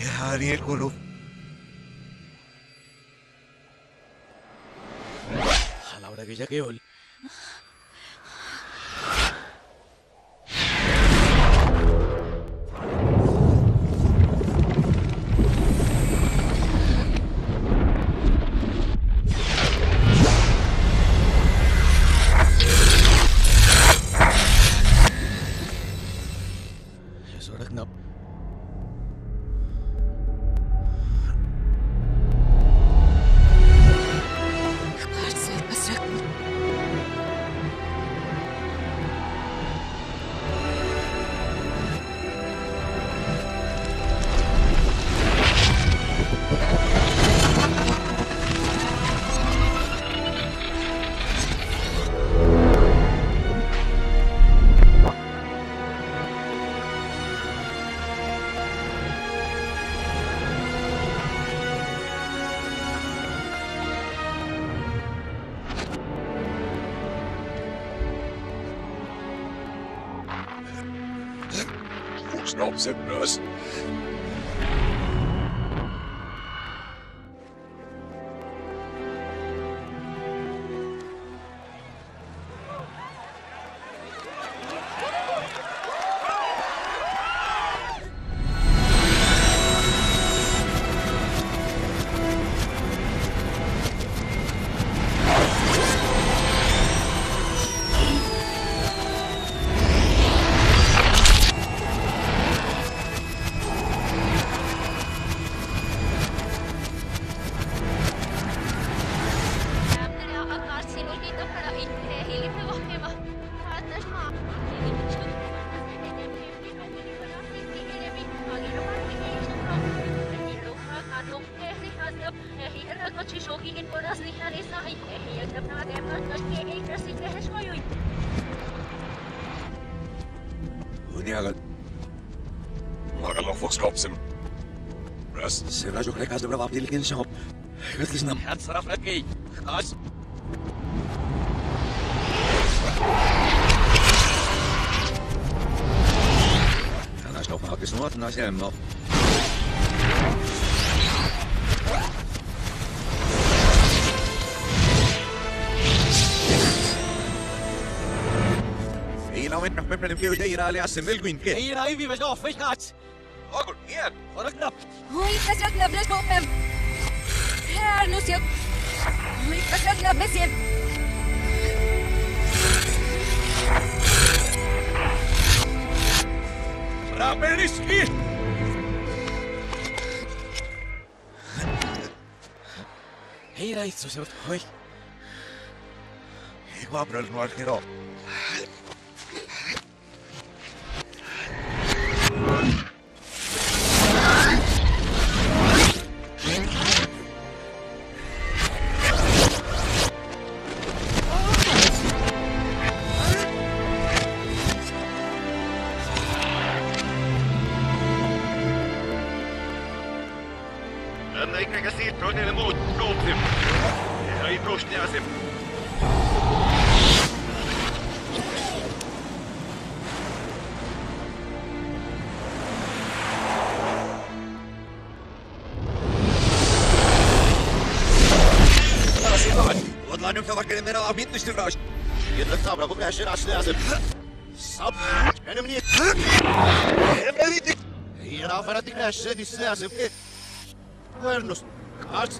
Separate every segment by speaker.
Speaker 1: Daniel Kolo. A la hora que ya que hoy. Es hora knapp.
Speaker 2: Stops it, nurse.
Speaker 1: Será que casa brava dele que shop. Wirklich nam Herz drauf geh. Gas. Dann ist noch mal gesnort nach dem noch. Finalmente nos prepararam para ir ali a Semelguin. Ir aí vive já fechado. Ogul, hier, horrek
Speaker 3: Hoi, kasrak na blas kopem. Her, nu sil. Hoi, kasrak na besim.
Speaker 1: Raperiski! Hei, raitsu se ot, hoi. Hei, vabrel nuor hiro.
Speaker 4: Nu kan wakker met een minste ruis. Je drukt aan, maar hij zit als Sap, en hem niet. Hem niet. Hier af en ik naar zit die slaas. Waar nog? Arts.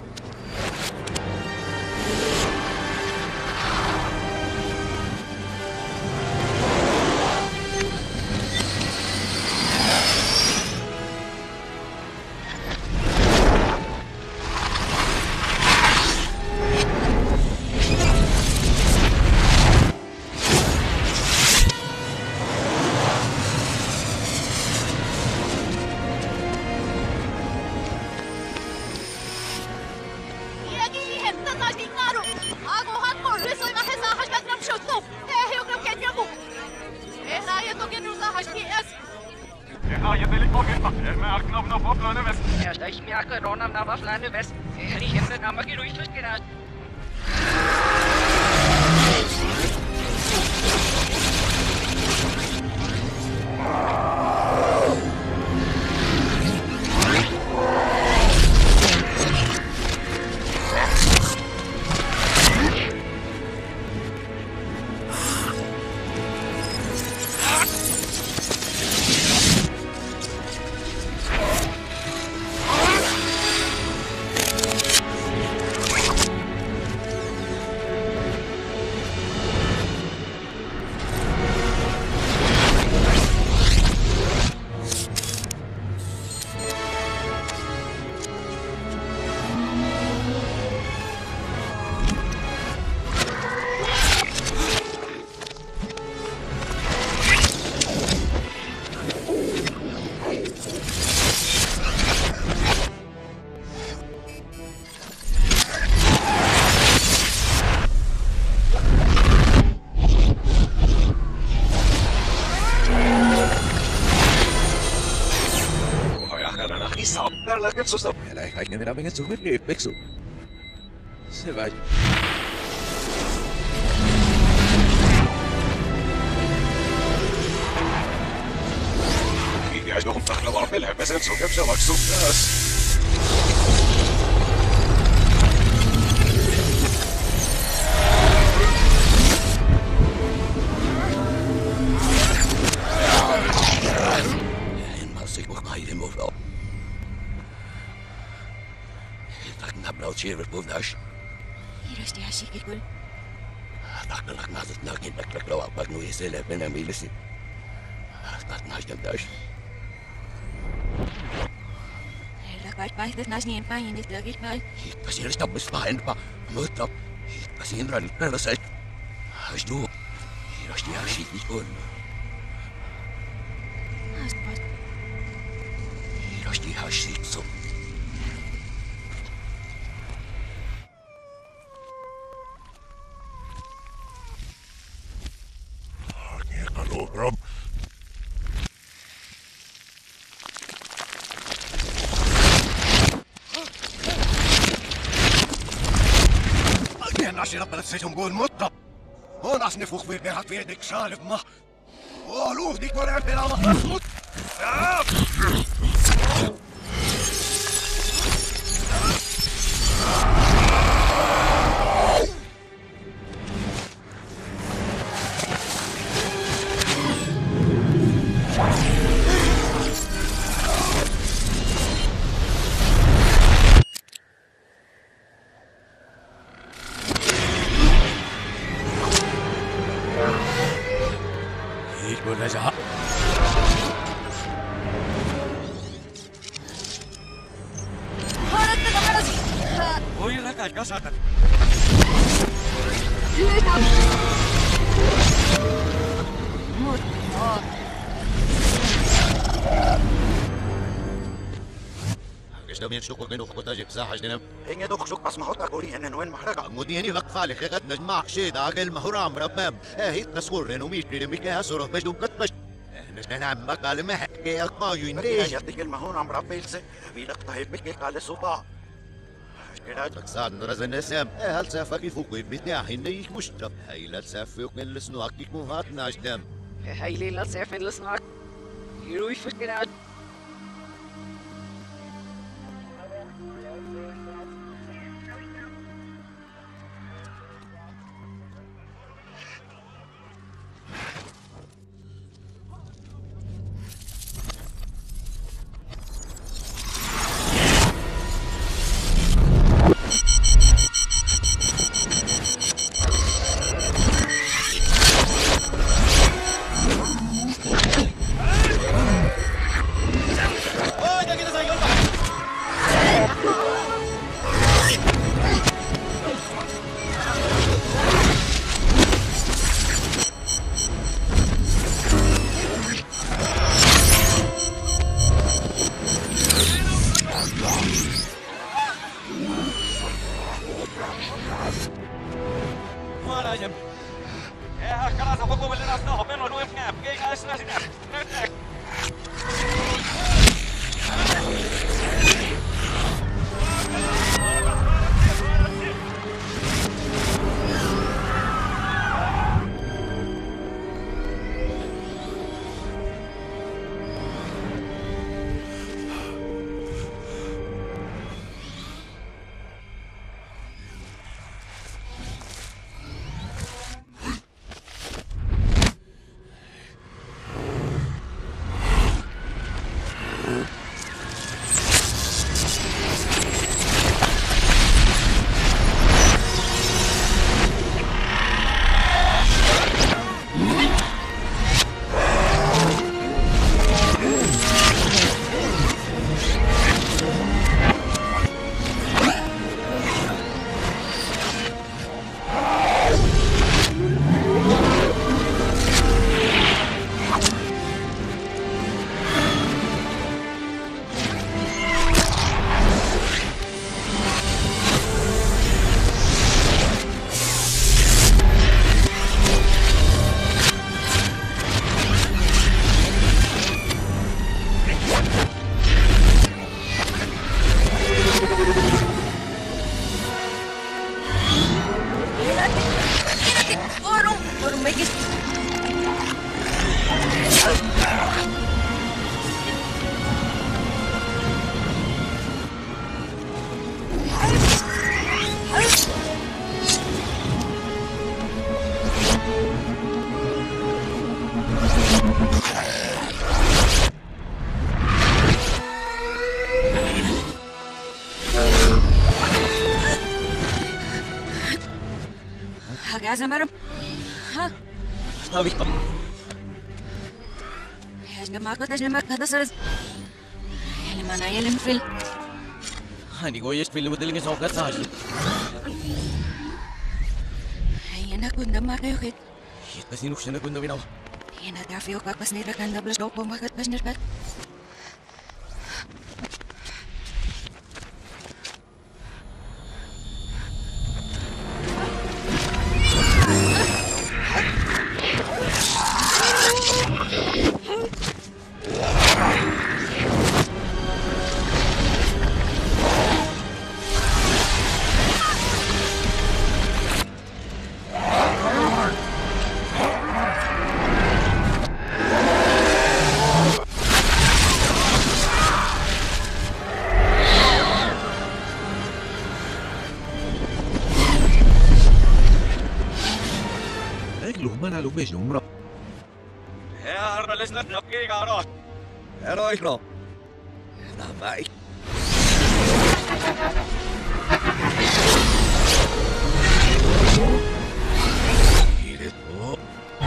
Speaker 3: Ich merke, Ronam na was lande west. Ich hätte den Hammer gerüchtet gedacht.
Speaker 1: Älä ei kaikki minä menen sun riippeksu. Se vai. Ikäis johon taklava pelhäpä sen sokepsa maksu taas.
Speaker 4: Cheers, Buvnash.
Speaker 3: Irosti häsikikul.
Speaker 4: Nakkalak natat nakin naklaklawa pag nuwi sila pinamilisi. Nash dem dash.
Speaker 3: Herra vaihdet niin päin, että löytää.
Speaker 4: Pasir stabus pahin pa. Mutta pasin ran perset. Hasdu. Irosti häsikikul.
Speaker 3: Aspas.
Speaker 4: Irosti häsikikul. Rob.
Speaker 1: Alkeen asialla pelet seison kuin mutta. On asne fuhviin vehat viedik saalevma. Oo luhdik voidaan pelaamaan mut.
Speaker 4: Raja.
Speaker 1: Voi rakas kasata.
Speaker 4: Kestamiin sukukin uhkotaisi saahastina. Enkä tuksuk pas mahota kurien noin mahraga. Mudieni vakfaali khaqat najma khshida aqal mahram rabbam. Ahit naskurren umishri mikä suru bedunkat bas. نحن بقال ما حكي أقايين ليش يعطيك المهون عم ربيلسه بيدك طيب بكي قال صباح كده صار رزن السام هل سافك فوق بتاعي نيك مشتب هاي لا تسافق من السناك ديك مهات ناشدم
Speaker 3: هاي لي لا تسافق من السناك يروي فكرة لازم أرم ها
Speaker 1: Habe ich doch.
Speaker 3: يا جماعة تجمعك هذا صار يلي ما نايلم فيل
Speaker 1: Hani ko jest film udaling sa okat sa akin.
Speaker 3: هي أنا كنت ما كيوكيت
Speaker 1: Hit kasi nuk siya na kung nawin ako.
Speaker 3: هي أنا تعرفي وكاك بس نيرك عند بلش دوب وما كنت بس نيرك
Speaker 1: Manalo bes numro.
Speaker 2: Herra, lesnat nakki kaarot.
Speaker 1: Ero ikno. Namai. Hiretto.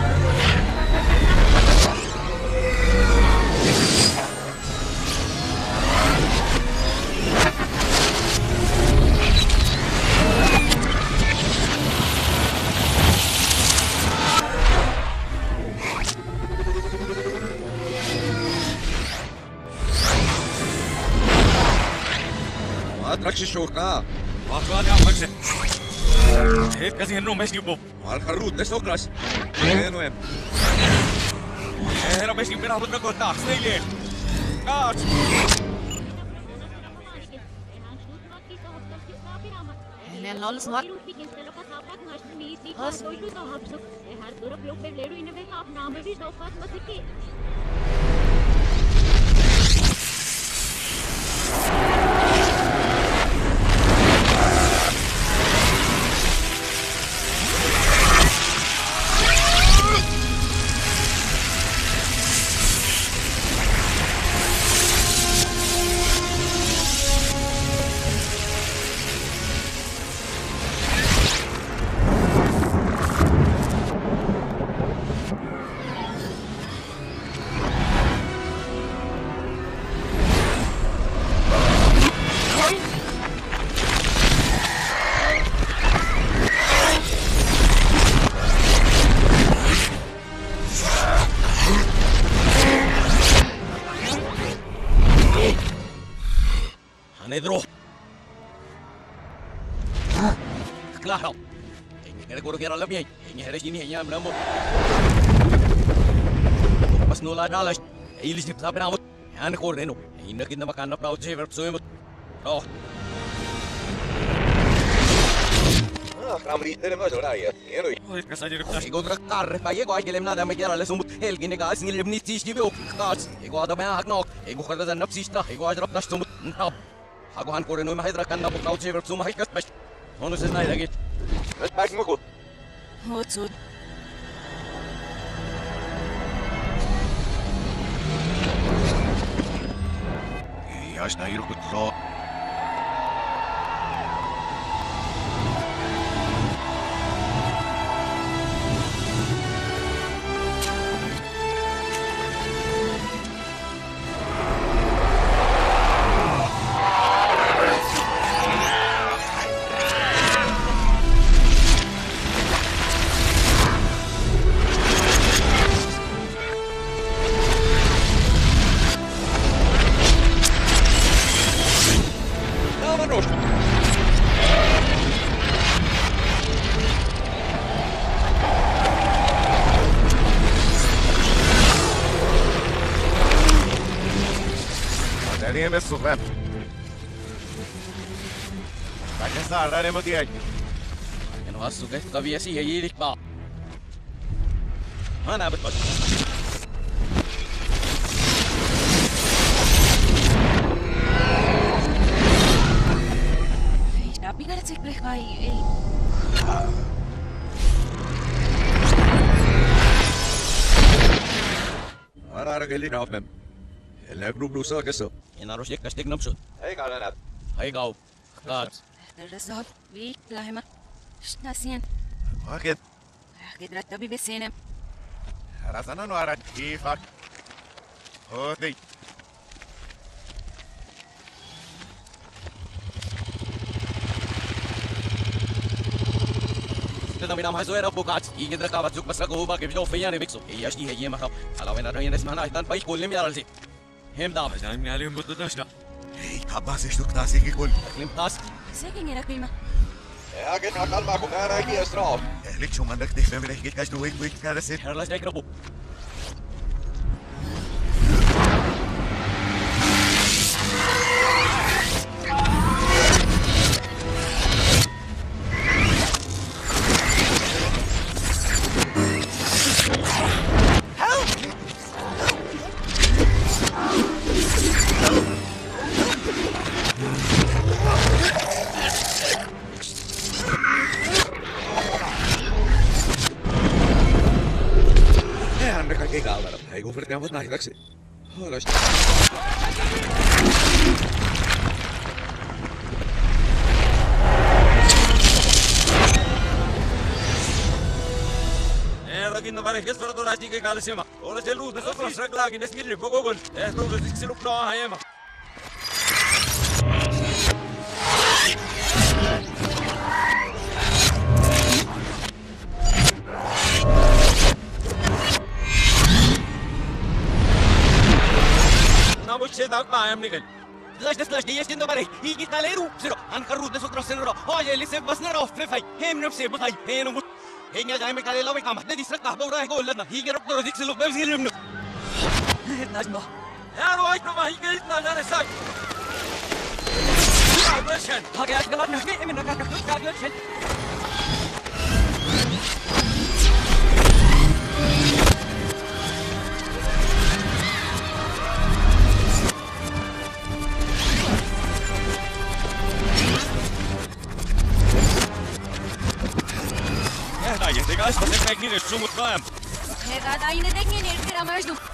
Speaker 1: Atrakshi shokna.
Speaker 2: Waktuan yang makse. Hit kasi henno mes yubo.
Speaker 1: Mal karut des okras. Eno em.
Speaker 2: Herra mes yubina putra kota. Snailin. Kaats.
Speaker 3: لول سمارت
Speaker 5: Has
Speaker 1: Nedro. Claro. Kaya ko kaya alam niya. Kaya harus ini hanya beramo. Pas nula dalas. Ilis ni sabi na mo. Yan ko reno. Ina kita makanap na utse verb so mo. Oh. Kramri tere mo jora ya. Kero.
Speaker 2: Oi, kasajir ptas.
Speaker 1: Ego drakar pa yego ay gelem nada me kera le sumut. Helgi ne gas ngil ni tis dibo. Kas. Ego ada ba haknok. Ego kada dan napsista. Ego ajrap nas sumut. Ako han ko rin no mahidra kan na bukaw si verb so mahikas pas. Ono sa nay lagi. Mas bag mo ko.
Speaker 3: هوتسود
Speaker 4: Yash na irukut lo. Dali me sufem. Bakit sa arare mo diyan?
Speaker 1: Ano asu ke tabi asi yilik ba. Mana betul.
Speaker 3: Tapi kan cek leh kai
Speaker 1: Ara geli na opem. Ela grup lusa keso. Ina rosik kastik namsut.
Speaker 4: Hey kalanat.
Speaker 1: Hai kau. Kat.
Speaker 3: الرزاق بيك لاهمة ناسين
Speaker 4: Bakit?
Speaker 3: قدرت طبيب السينما.
Speaker 4: رزانا نوارد كيفك؟ هودي
Speaker 1: تدام نام هاي زوير بوكات يقدر كابت زوج بس لقوه باقي بجو فياني بيكسو هي اشتي هي ما خاب على وين الرين اسمها نايتان بايش كل يوم يارلزي هم دام
Speaker 2: عشان عليهم بتدشنا
Speaker 4: هي كاباس اشتوك ناسي كل
Speaker 1: كلم تاس
Speaker 3: ساكن يا رقيمة.
Speaker 1: يا كن أكل معكم أنا أجي أسرع
Speaker 4: ليك شو منك تفهم ليش جيت كاش دويك ويك كارسيت
Speaker 1: هرلاش يقربوا
Speaker 2: Hij hoeft het nou wat naar
Speaker 1: لكن ما رح يصير دور عشتي كقال سما ولا جلو نصفر شرق لكن نسمي اللي بقول إحنا بنسلك نوع هيما ناموش داك ما يم نقل لاش دي يشتن دبري يجي تاليرو سيرو أنكرود نسوق راسنا رو هاي اللي سيف بس نروح في فاي هم نفسي بخاي هي نموت هي جاي مكالي لو يقام ندي سرق نحبه وراي يقول لنا هي جرب ترى ديك سلوك بس يلمنو نجمة يا رويش ما هي قلتنا أنا ساك برشن هاي أشغال نحمي من نكاك كاغلشن Guys, wat ik niet eens zo moet gaan.
Speaker 3: Hij gaat aan je dek niet neer, keer aan mij doen.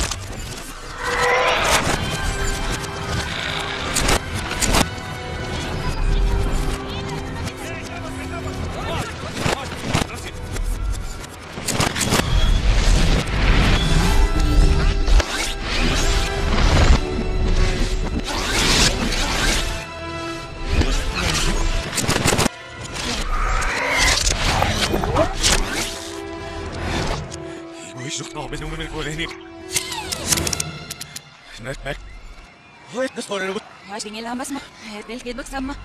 Speaker 3: Waarom ging je lambas maar? Het wil geen samen.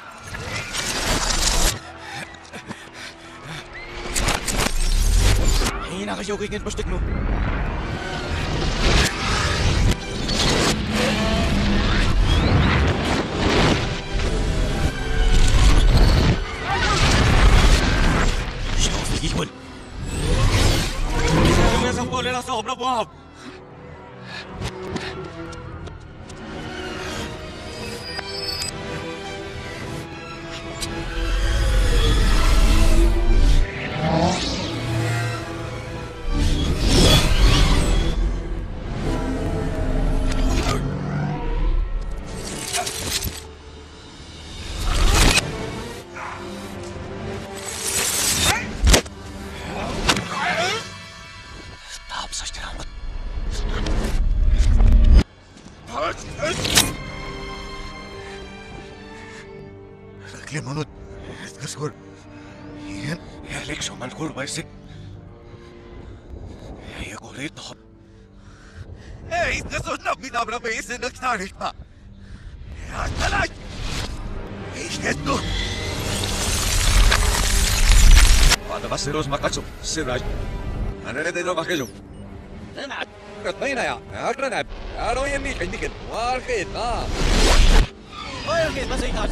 Speaker 1: Hey, nakashow kay Ken Pastek no. Show sige mo. May sa pole na sobra po.
Speaker 4: Clemonut, Gaskur. Ian, Alex, man, cool, by sick. Hey, go late. Hey, this was not me, the base in the Starry. Ich hätte nur. Warte, was ist los, Makazu? Siraj. Andere de lo bajelo. Katmaina, Akranab. Aro yemi, indikin. Warkit, ah.
Speaker 1: Oye, ¿qué pasa ahí?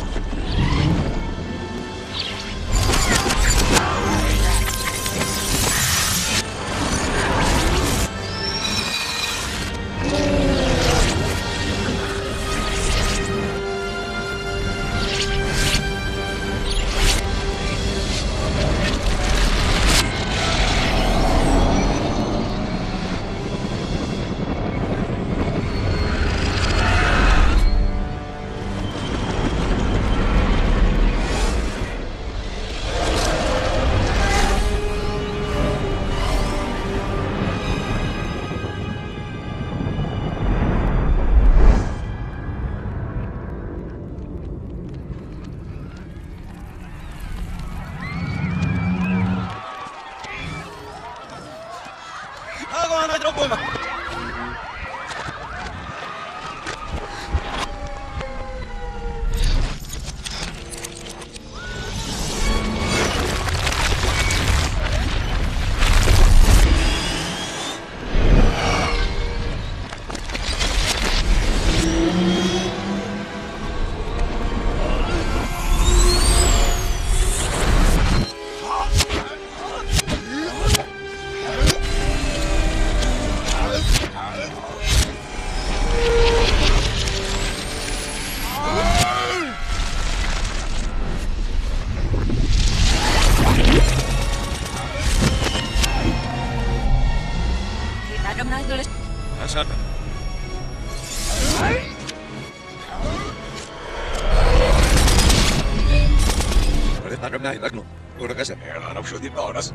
Speaker 2: näin ragnu. Urkas herra na pshutin paunas.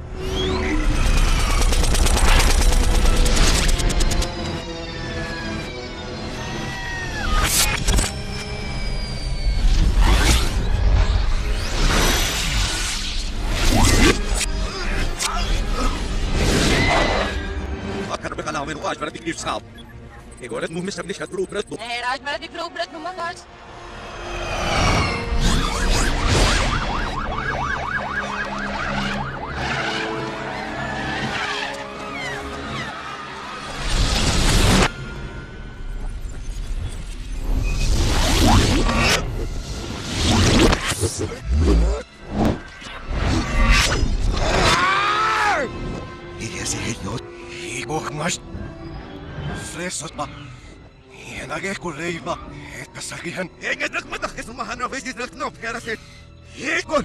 Speaker 2: Akan bekana min uaj para tikif sab. Igual mu misab lishat grup rat.
Speaker 3: Raj mara dik roop rat numangas.
Speaker 4: Flesotma. Hienage kuleiva. Että sakihan. Enkä nyt matakes mahana vesit nyt nopeasti. Hiekon.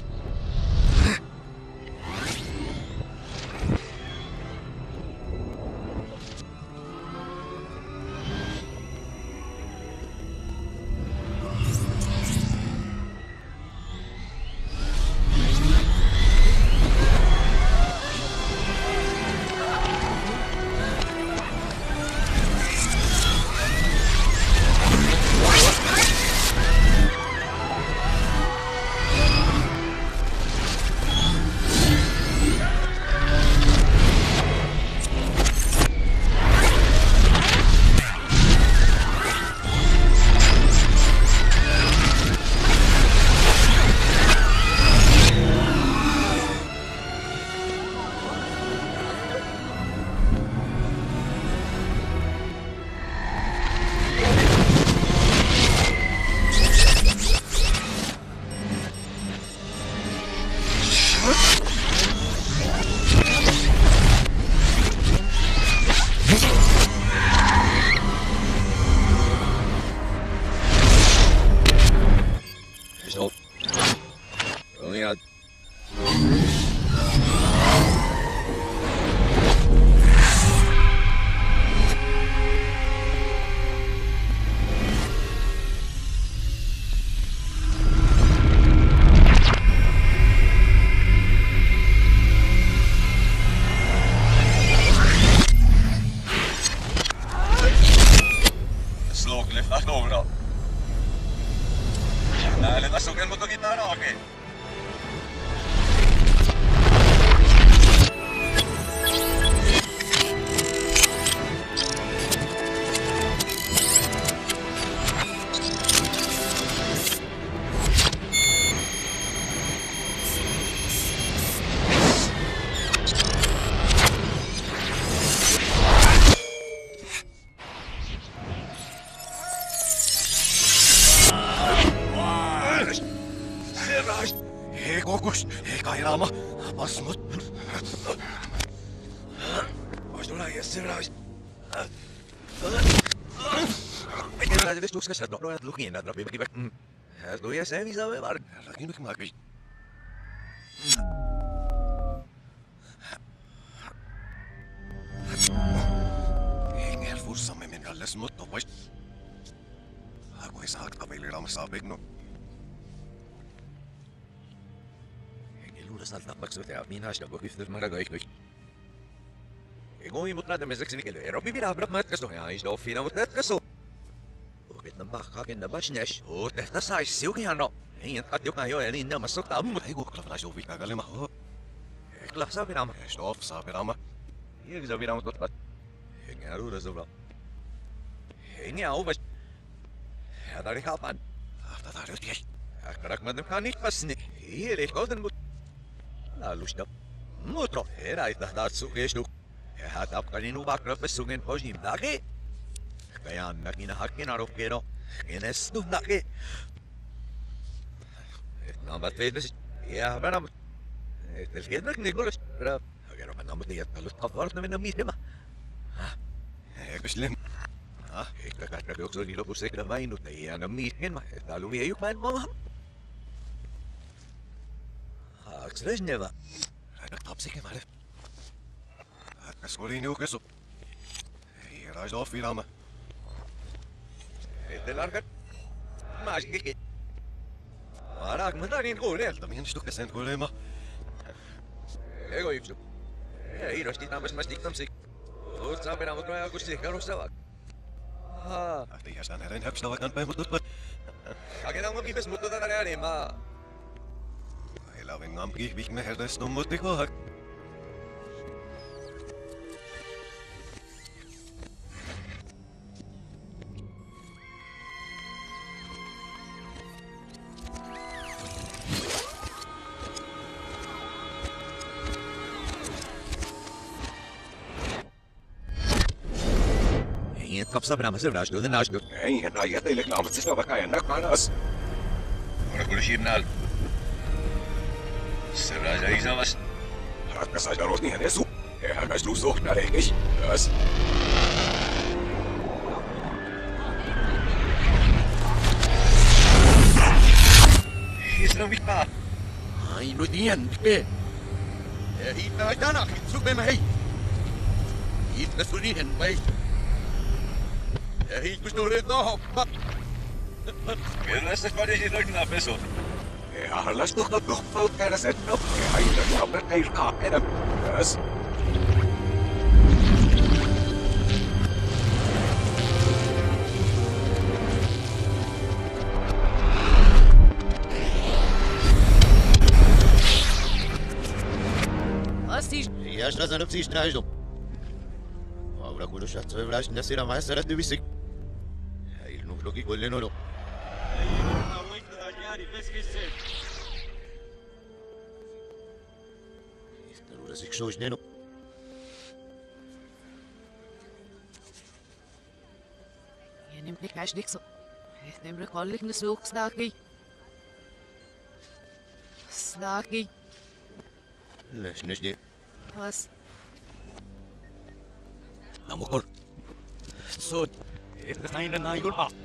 Speaker 4: Kokus, kairaama, asmut. Ois tulla jässeräis. Miten näitä vestuksia no noin lukin näitä viimekin. Tuo jäsen mitä me var. Rakin nyt maakis. Engel fussamme min alles mutto vois. Aku ei saa kaveliraama saa pekno. Luules alt nappaksut ja minä sitä kun yhtä mä kaikki. Egoin mut näitä meseksi nikelle. Eropi vielä abrat matkasto ja ei sitä fina mut nätkasto. Ukit nämä haken nämä basnesh. Tehtä sais siukihan no. Ei at joka jo eli nämä sota mut ei kuulla suvi kagalema. Ekla saa pirama. Stop saa pirama. Ei saa pirama tot pat. Hengen ruuda sovla. Hengen ovas. Ja tari kapan. Tari yhtiä. Akkarak mä nyt kan pasni. Ei koden mut. Alusta. Mutro, era ita tatsu kestu. Ja hatap kaninu bakra pesungen pojim dake. Kaya nakina hakin arokero. Inestu dake. Nambat vedes. Ja beram. El gedrak nigolas. Bra. Agero namat ya talut kafarna min amidema. Kuslim. Ik ka ka yokso ni lobus ek na vainu ya namit ma. Talu vi ayuk man mo. Aksresneva. Rada tapsike male. Kaskolini ukesu. Ei raiso filama. Ette largat. Maasikki.
Speaker 2: Varak, mä tain kuulee.
Speaker 4: Minä stukka sen kuuleema.
Speaker 2: Ego yksi. Ei rosti tämmöistä stiktamsi. Oot saa mennä mut noja kusti karustava.
Speaker 4: Ahti jästään herren höpsä vaikan päin mut tutvat.
Speaker 2: Haketaan mun kipes mut tätä reanimaa.
Speaker 4: Heillä vingampi vihme herres nummut pikohak.
Speaker 2: Ei kapsa brama se vrasdu den nasdu.
Speaker 4: Ei, näin teille naamutsista vaikka en näkkanas.
Speaker 2: Ora kyllä sinnal. Se vrasdu isavas.
Speaker 4: Ratkaisai darot niihin esu. Eihän näis lusu näreikis. Yes.
Speaker 2: Isra vikpa.
Speaker 1: Ai nu tien, pe. Hita dana, supe mai. Hita sulinen mai. Hita kusture no.
Speaker 2: Kyllä se padisi ragna peso.
Speaker 4: Eihän läs tuhta kohtaut käydä sen no. Eihän ilta kaupet ei kaa enää. Yes.
Speaker 3: Assis.
Speaker 4: Ja šta za napsiš tražno? Ahora kudu šat sve vraš na sira maja sarat dubisik. Il nuk loki kolle no. Istarura sik shosh neno.
Speaker 3: Jenim plik dikso. Nem rekollik nusuk staki. Staki.
Speaker 4: Lesh nishdi.
Speaker 3: Was?
Speaker 1: Namukor. Sod. Ito tayo na yun ha.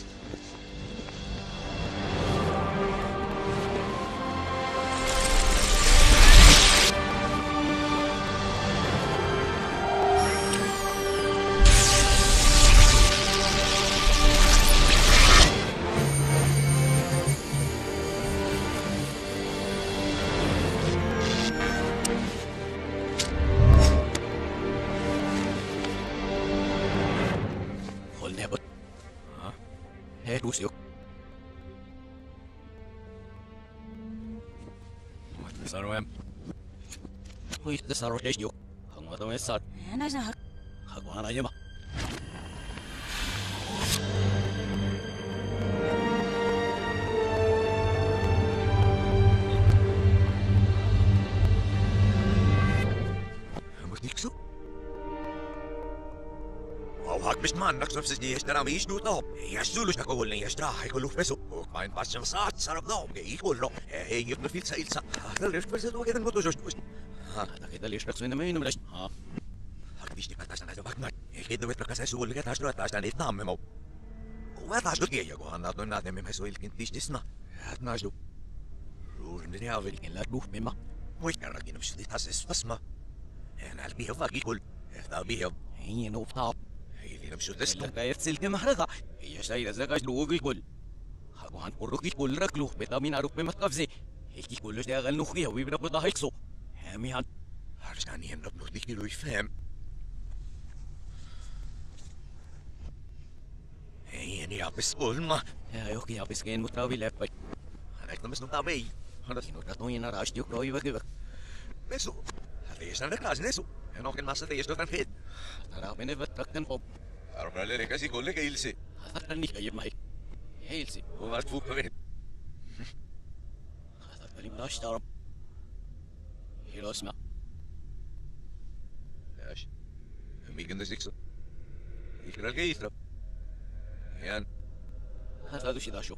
Speaker 1: Edusio. Sanoen. Muista saro desio. Hangata me sat.
Speaker 3: Ana sa.
Speaker 1: Hagwana yema.
Speaker 2: Niksu. Hak bist man, nak sofs die ist da mich nur noch. Ja, sulus da kollen ja strah, ich luft beso. Mein was schon sagt, sarab da, ich hol noch. Hey, ich noch viel Zeit. Da läuft was so gegen Motor so.
Speaker 1: Da geht der Lischberg so in der Mühle mit. Ha.
Speaker 2: Hak bist die Katastrophe also wach mal. Ich geht nur prakasa so lege da strah, da nicht Name mo. Was hast du hier ja gehabt? Da nach dem so il kind ist na. Hat na du. Ruhen die ja will in la Buch mit ma. Wo ich gar nicht nicht das ist was ma. انا قلبي هو يقول ده بيه
Speaker 1: هي نو طاب
Speaker 2: هي مش ده
Speaker 1: لا قايت سلك محرقة هي شايلة زكاش لوج الكل هاكو هنقرق الكل ركلو بتامين عروق بمتقفزي هيك كلش ده غل نخيه ويبرا بدا هيكسو هامي هان
Speaker 2: هرجعني هم نبنو ديك لو يفهم هي ني ابس قولنا
Speaker 1: يا يوكي يا بسكين متراوي لفاي
Speaker 2: انا كنت مسنو طابي
Speaker 1: هذا سينو تاتوين راش ديوك روي وكيف
Speaker 2: بسو هذا يسنا كلاس نسو انا كان ما صدق يشتغل في
Speaker 1: ترى بين فتركن فوق
Speaker 2: اروح لك كاسي كل لك يلسي
Speaker 1: هذا كان نيك ايب مايك هيلسي
Speaker 2: هو فوق بين
Speaker 1: هذا كلام لاش ترى هيرو اسمع
Speaker 2: لاش ميجن ده سيكسو يكرا الجيثرا يعني
Speaker 1: هذا دوشي داشو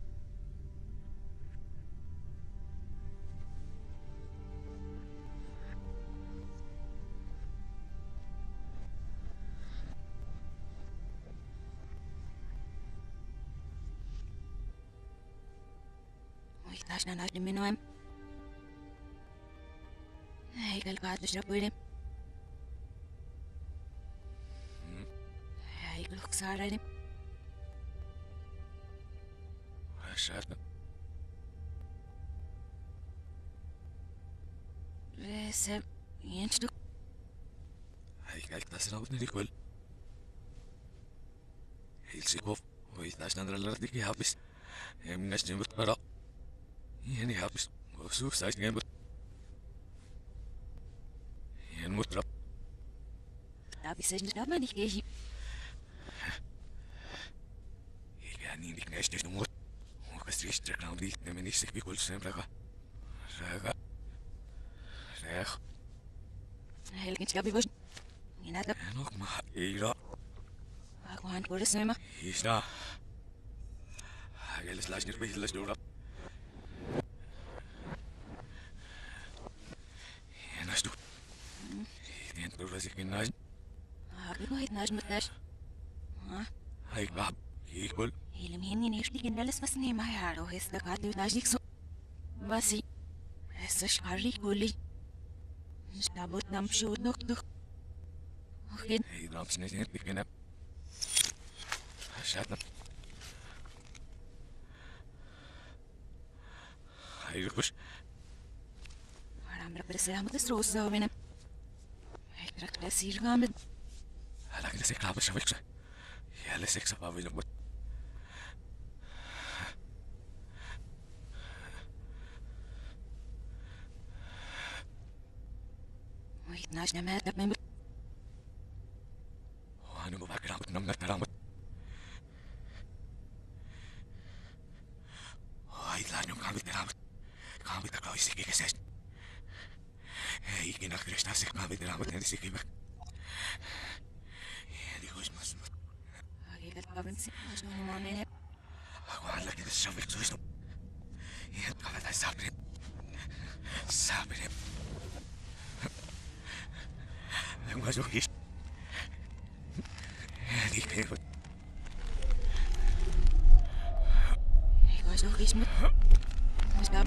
Speaker 3: Taas na natin minuem. Ay, kalkatos na pwede. Ay, luksara rin.
Speaker 2: شاطر
Speaker 3: Rese, Jens, du.
Speaker 2: Hij kijkt naar zijn oud niet wel. Heel sikov, hoe is dat dan de die habis? Hem nest in het para. Hier niet habis. Hoe zo staat hij hem? Hier moet er.
Speaker 3: Da bist du nicht aber nicht gehen.
Speaker 2: Ik ga niet die nest dus nooit. Hoe is het er nou niet? Neem niet zich wie zijn vragen. Zeg.
Speaker 3: Helgen, ich was. Ni nada.
Speaker 2: Nog maar Ira.
Speaker 3: Aku han por eso ma.
Speaker 2: Is daar. Hij is laat niet bij les door. En als du. Die en was ik in huis.
Speaker 3: Aku nooit nas met nas.
Speaker 2: Hij gab. Ik wil.
Speaker 3: Helm hin in erst liegen alles was ne mai haro ist da gerade nas nicht so. Was ich. Es ist schwierig gulli. Stabot nam shoot noch doch. Okay.
Speaker 2: Hij draamt niet in het begin. Schatna. Hij is.
Speaker 3: Waarom heb je zelf met de stroos zo winnen? Ik trek les hier gaan met.
Speaker 2: Hij lijkt zich klaar bij zijn. Ja, les ik zou willen moet.
Speaker 3: Wait, naast naar mij dat mijn.
Speaker 2: Oh, nu moet ik raam met nam naar raam. Hij laat nu gaan met raam. Gaan met de kous ik gezegd. Ik ging naar Christus zich maar met raam en zich weg. Ja, die goes mas.
Speaker 3: Ik het province, als nog maar nee.
Speaker 2: Gewoon lekker de zo weg zo is. Ja, dat was sabre. Sabre. Ik was ook hier. Die kreeg.
Speaker 3: Ik was nog iets met. Was dat?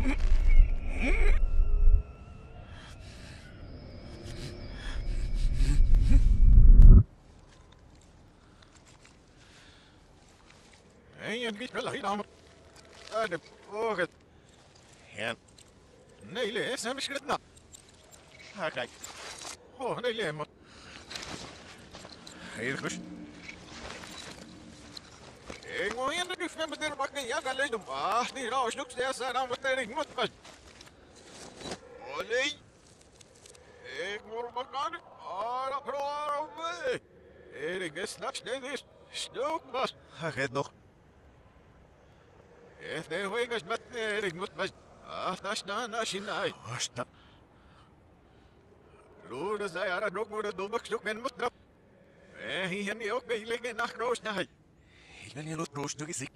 Speaker 4: Hey, en wie wil hij dan? De ogen. Ja. Nee, lees, hem is het nou. Ah, kijk. Oh, nee, lees, maar. Heel goed. Ik moet hier nu van meteen bakken. Ja, ga lezen. Ah, die rauw snoeks, daar zijn aan meteen. Ik moet pas. Oh, nee. Ik moet bakken. Ah, dat rauw mee. Ik is straks dit is. Snoek pas. Ach, het nog. Este juego es más ik moet pas. Ah, dat is dan als je naai. Asta. Loerde zei haar nog moet het domme zoek en moet trap. Hier niet ook bij liggen naar roos naai.
Speaker 2: Ik ben hier nog roos nog eens.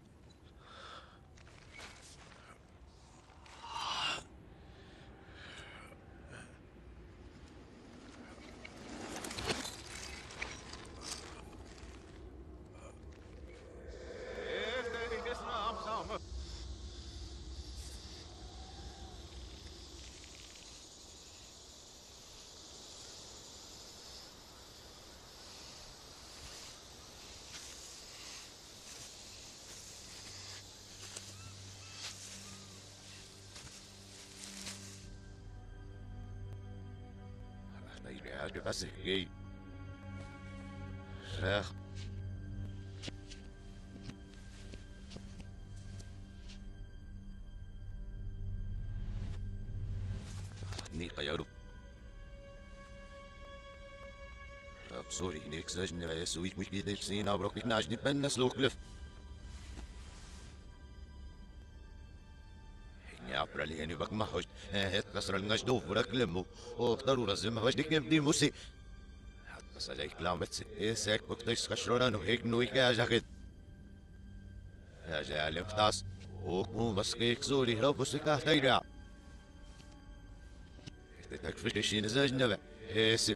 Speaker 4: Ja, dat was ik. Zeg. Niet bij jou. Sorry, niks is niet zo. Ik moet niet zien, nou brok ik naast niet ben, dat sloeg kluf. Ja, pralli nu bak mahoj. Het kasral ngas doof voor dat klemmo. Of darura zim mahoj dik die musi. Het zal ik klaar met is ik ook dus kasrora no ik nooit ga zeggen. Ja, ja, leftas. Ook moet was ik zo die hulp was ik achter ja. Dit ik frisch in de zin nou. Is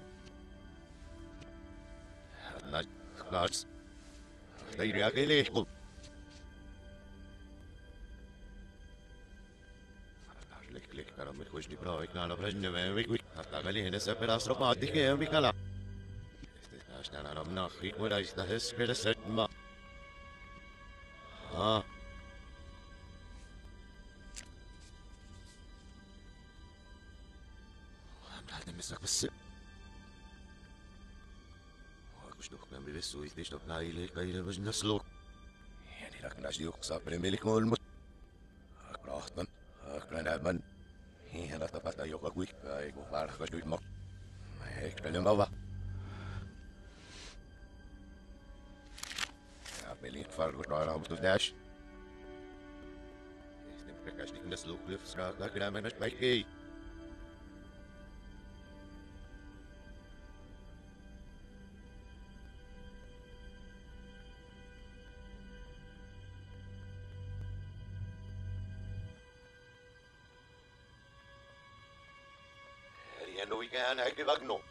Speaker 4: na klaars. Daar ja geleeg. Klik karo met kuch die bro ik nou prajne me wik hatta gali hene se per astro ma dike mi kala este na na ik wala is da es per set ma ha بس واقش نخنا بلسو يتيش نبنا إلي قيل بجنا سلوك يعني لك نجيوك صابر ملك مولمت أكبر أخطن أكبر نعمن هي أنا تفتا يوكا قويك أيقو فارخ جويت مك ما هيك بلن بابا مليك فارغ رأى عمتو داش استمرك نيك نسلوك لفسراك لكن أنا مش بايكي Noi kan eigenlijk wel nog.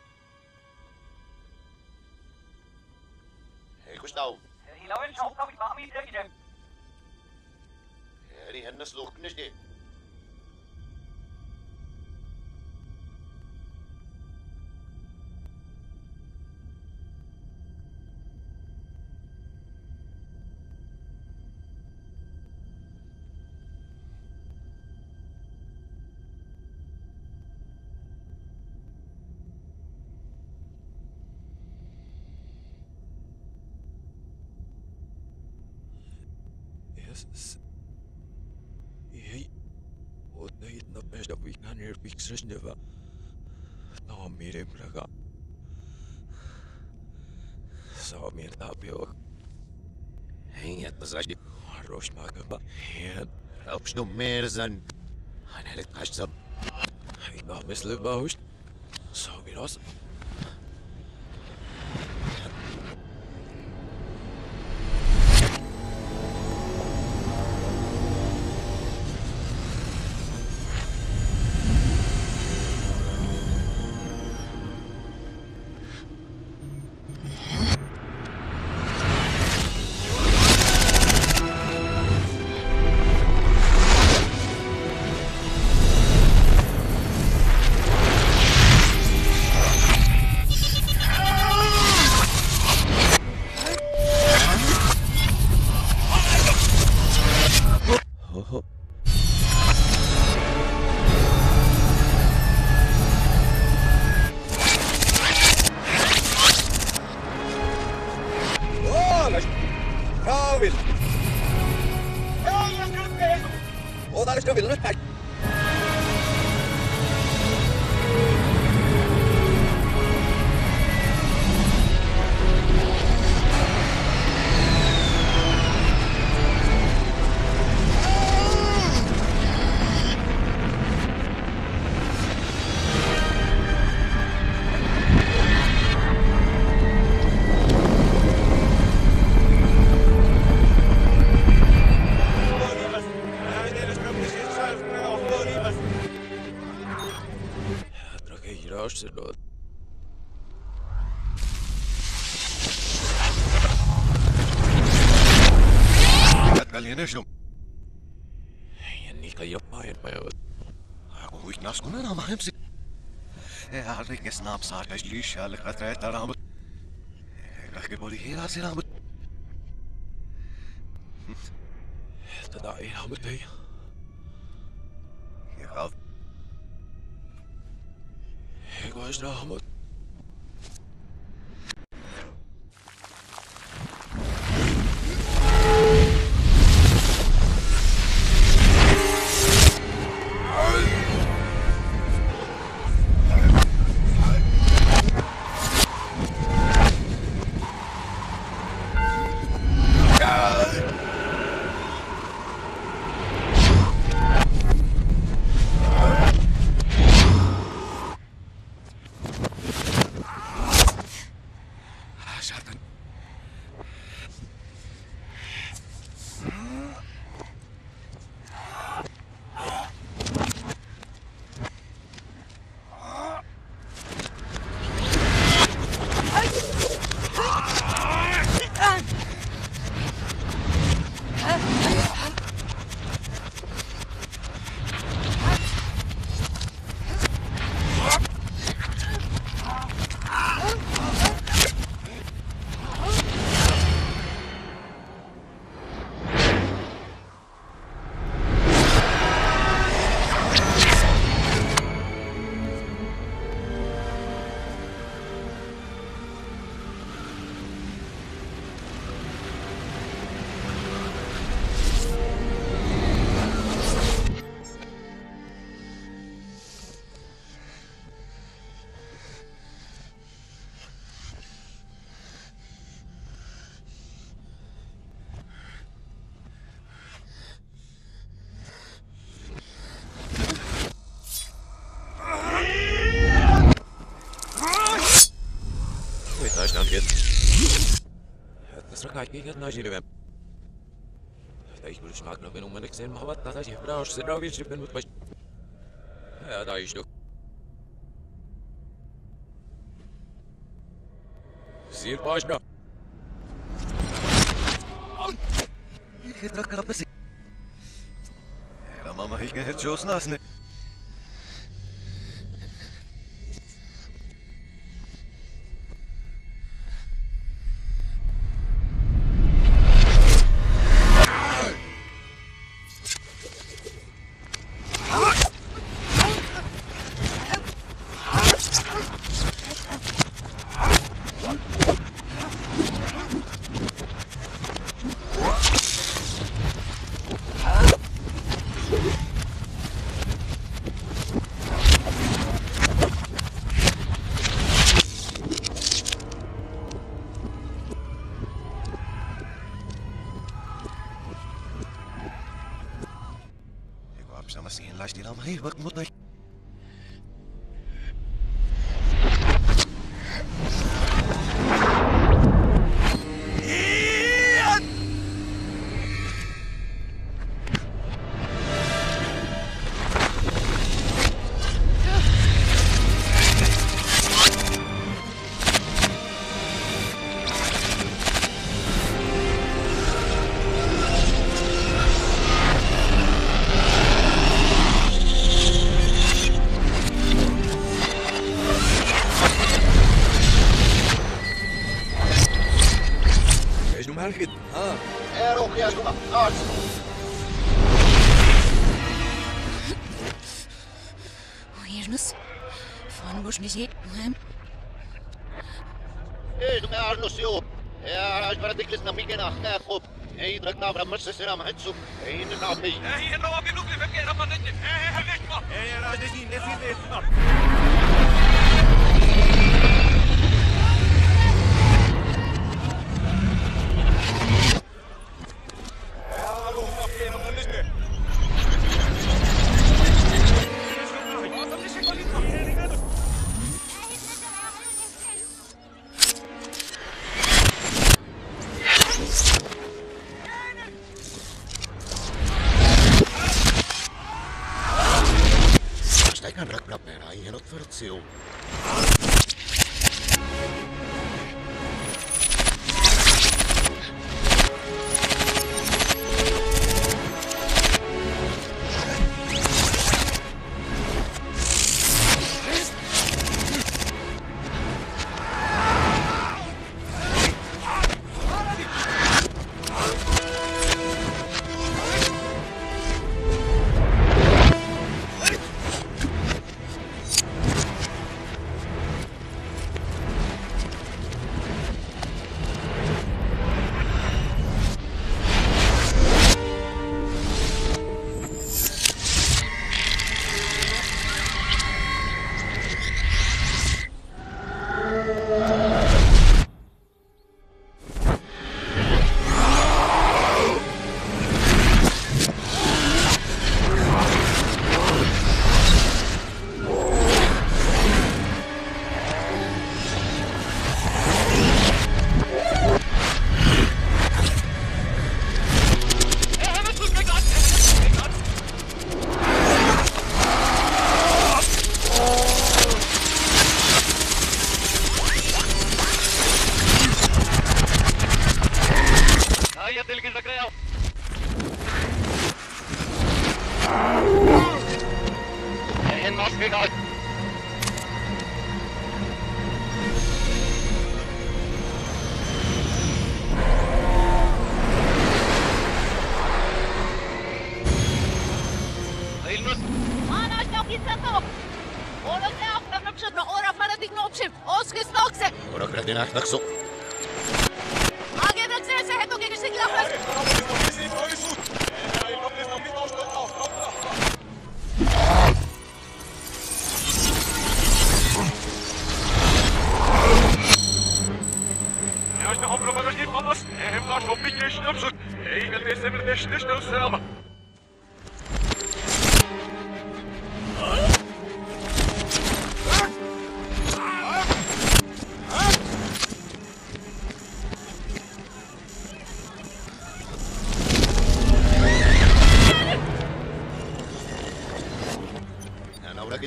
Speaker 4: Hey, Gustav.
Speaker 5: لو انت شوفت مع مين كده
Speaker 4: هذه الناس لو كناش دي.
Speaker 2: Jej, odejít na beždavých na nervích sržněva. No, mírim praga. Samir tapio.
Speaker 4: هي تزاجي.
Speaker 2: Roš magaba. Jen.
Speaker 4: أبش نو ميرزن. أنا لك أشزب.
Speaker 2: Ina mysli bahuš. Samiras. Absolut.
Speaker 4: Galina شنو؟
Speaker 2: يعني طيب ما يبغى.
Speaker 4: هو الناس كلنا ما همسك. هذيك سناب صار كجيش هذا قطرة ترامت. لكن بولي هي راسي رامت.
Speaker 2: تدعي رامت هي.
Speaker 4: يا خاف.
Speaker 2: هيك واش رامت. сракать, я не живем. Да ich will stark noch, wenn man nicht sehen, aber das ich brauche, sehr drauf, ich bin mit was. Ja, da ist doch. Sehr pass noch.
Speaker 4: Ich trage gerade bis. Ja, Mama, ich gehe jetzt schon nass, ne? Sama siihen laistiin alma hei, mutta
Speaker 3: Hirnus. Van Bush niet ziet, hem.
Speaker 4: Hey, doe mij Arno's, joh. Ja, als maar ik naar mij naar gaat op. Hey, druk nou, maar ze zijn aan het zoeken. Hey, in de naam mee.
Speaker 5: Hey, nou, ik loop even verkeerd op aan het. Hey, weg maar. Hey, nou, dit is niet,
Speaker 4: Stijg aan de knap en hij in het verteel.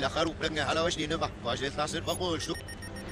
Speaker 4: إلى خروق لنا على وجه نبع واجد ناصر بقول شو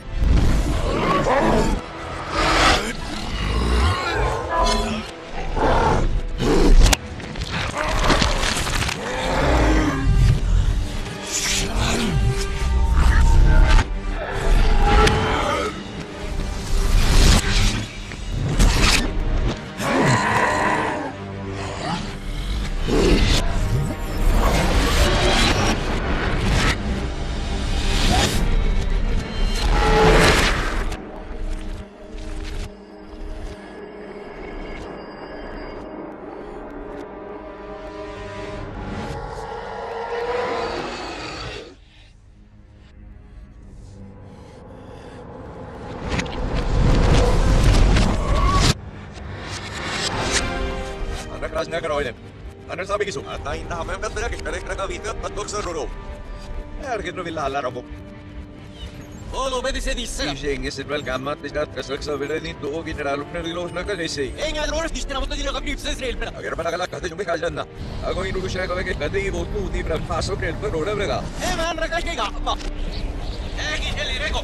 Speaker 2: Ano sabi kisu? At ay namin ang talaga kaya nakawita patok sa rolo. Ergin no villa alla robo.
Speaker 1: Olo vedi se disse.
Speaker 2: Ijeng is wel gamat is dat kasak sa villa ni do general na rilos na kalesi.
Speaker 1: Enga roros diste na motodina kapri Israel pera.
Speaker 2: Agar para kala kate jumbe kajan na. Ago inu siya ko ke kate i botu di pra paso ke per roda brega.
Speaker 1: Man rakas ke ga. Pa. Egi heli rego.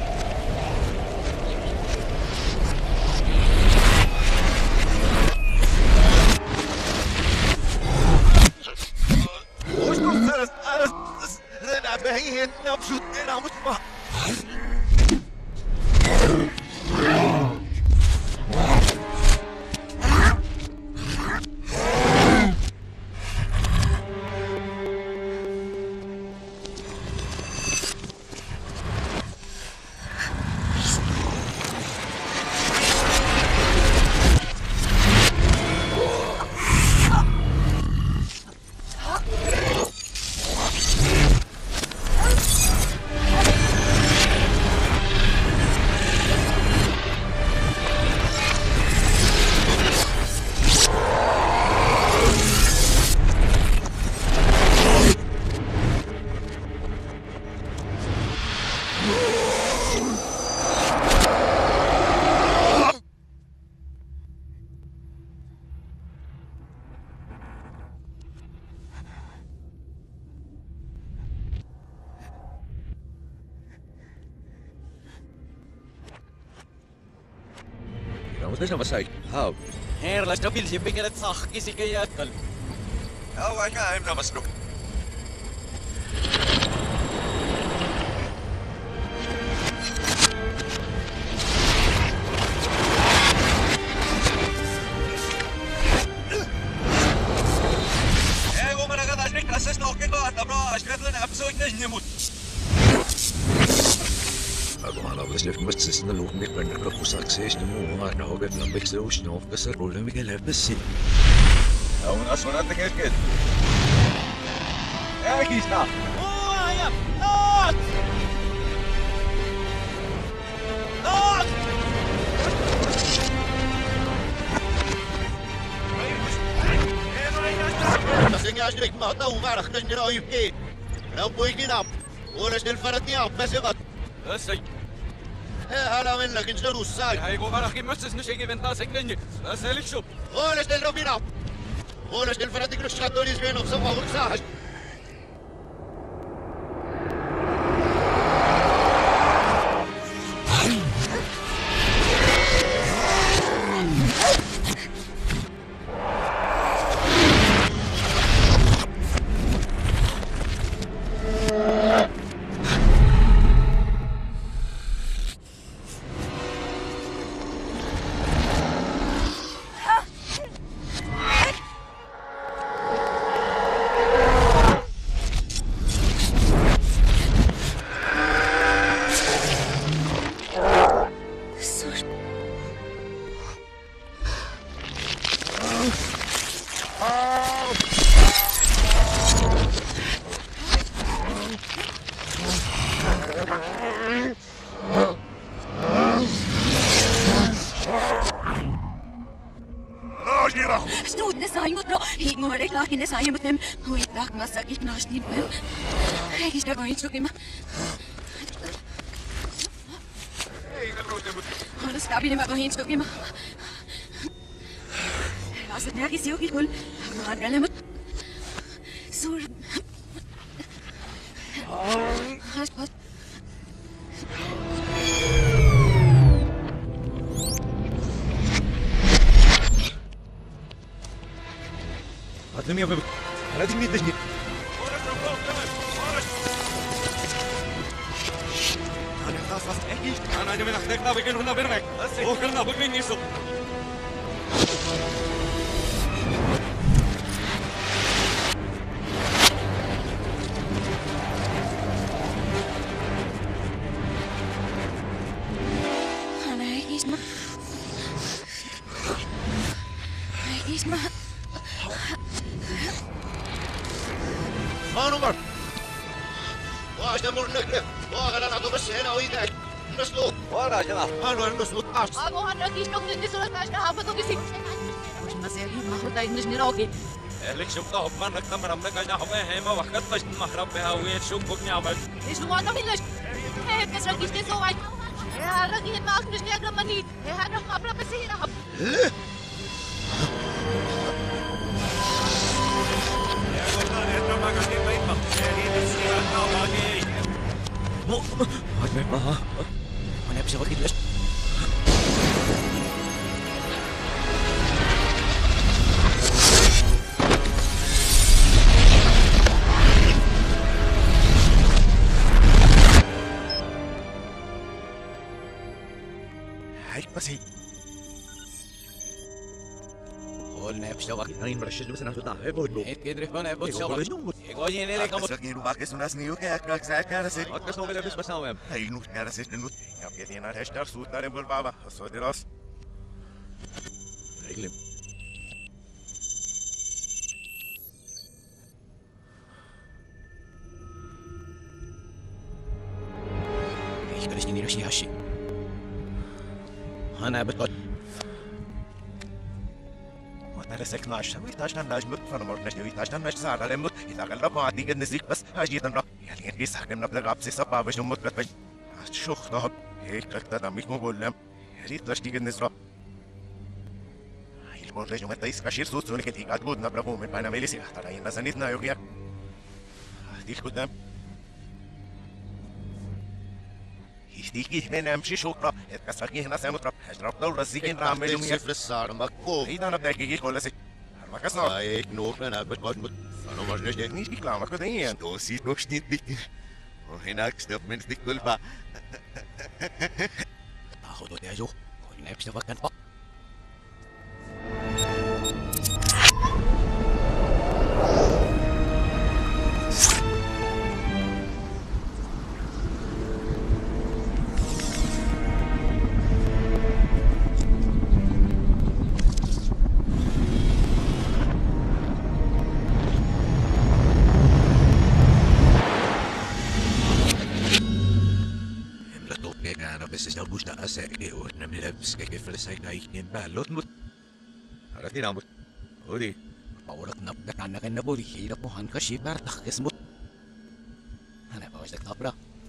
Speaker 4: أنا بهيت نبشوت أنا مصباح
Speaker 2: Vamos na masay. How?
Speaker 1: Herla stabil si pingelet sahki si kaya kal.
Speaker 2: How ay ka na maslo.
Speaker 5: Ego managadas ni klases no ke ba tabra ashkatlan absolut nejnemut.
Speaker 2: Agora você deve mostrar se não me prender para o sucesso do mundo, não houver não vai ser o senhor que se rola me quer levar se.
Speaker 5: Não nas sonata que é. É aqui está.
Speaker 1: Olha! Not! Not!
Speaker 4: بس إني أشترك مهطة ومعرخ نجرا يبكي لو بوي جناب ولش الفرتني بس غط
Speaker 1: Össej.
Speaker 4: هلا منك انجروا الساي
Speaker 1: Hei gå bara himmelses nu sig vänta sig länge. Össej liksom.
Speaker 4: ولش الربينا ولش الفرتني كل شغال يزبين وصفا وساج
Speaker 3: Snoot nesayimot no. Hingorek lakin nesayimot nem. Huit lak masakit nasnim. Regis da goin chukima. Ono stabile ma goin chukima. Las nergis yogi kul. Magalemot. Sur.
Speaker 2: Wat neem je op? Laat ik niet eens niet.
Speaker 5: خلاص احكي انا جاي من اخذك نابك هنا بينك هو كلنا بقين يسوق
Speaker 3: انا هيك اسمع
Speaker 4: ما نمر واش تمر نكتب واغلا نعطو بس هنا ويدك نسلو
Speaker 2: ورا يا جماعة.
Speaker 4: هانو نسلو طاش
Speaker 3: Ako hanno kiis nokten ni sulle taas naha pato kisi. Mä se ei mahduta innes ni roki.
Speaker 5: اهلك شفتها بمرك تمر امرك اجا حواه هيما وحكتش المحرب بها وين شوف بكني عمل
Speaker 3: Is luonto milles. Hei, kes rakis te so vai. Ja, rakin ma aknes ni agra mani. Ja, no ma pra pesira.
Speaker 5: يا قلنا انه ما قاعدين بينهم هي السيره النوبه
Speaker 2: Wat met me? Wanneer heb je wat gelust? Hij was hij.
Speaker 1: قلنا بشوك
Speaker 2: Hij مرشد بس ناخذ ده بقول له.
Speaker 1: هيك كده فانا بوت
Speaker 2: يقول
Speaker 1: شوك
Speaker 2: شنو؟
Speaker 1: يقول لي لك
Speaker 2: Kamu sakit rumah ke sunas niu ke akak saya kan sih.
Speaker 5: اكس نوبل بس بس نوام
Speaker 2: Hai nu kan sih nu. Ya que tiene al hashtag su tare bol baba. So de los. Reglim.
Speaker 1: ايش كده شنو شيء هالشيء انا بقول
Speaker 2: Tara sek nash, we touched on nash, but for more nash, we touched on nash, Zara, and look, he's a galop, I think in the sick, but I get them up. Yelling is hacking up the gaps, is up, I wish you would get me. Shook the hop, he cracked that, I'm with them. He touched in this rock. He'll want to let the Iskashir so soon, he got good, not a woman, by a militia, that I ain't as an it now here. Deal with them. Sticky, then I'm she shook up, it was again as I'm up, has dropped over a zigging ram,
Speaker 4: تمسك في الصار مكوب
Speaker 2: he done a back, he called us. Marcus now.
Speaker 4: هيك نور انا بتقعد انا مش نجد
Speaker 2: Niet reclame, ik weet het
Speaker 4: Du siehst noch nicht richtig. وهناك ستوبمنت دي كلها
Speaker 1: تاخذوا تاجو قلنا بشوك كان
Speaker 2: بس لو مش ناقصك واحنا بنلبس كيف لسه هيكين بالوت مت عرفتي نعمل ودي
Speaker 1: بقولك نبدك عنك النبولي هيدا بوهان كشي بارتخ اسمه انا بوجدك نبرة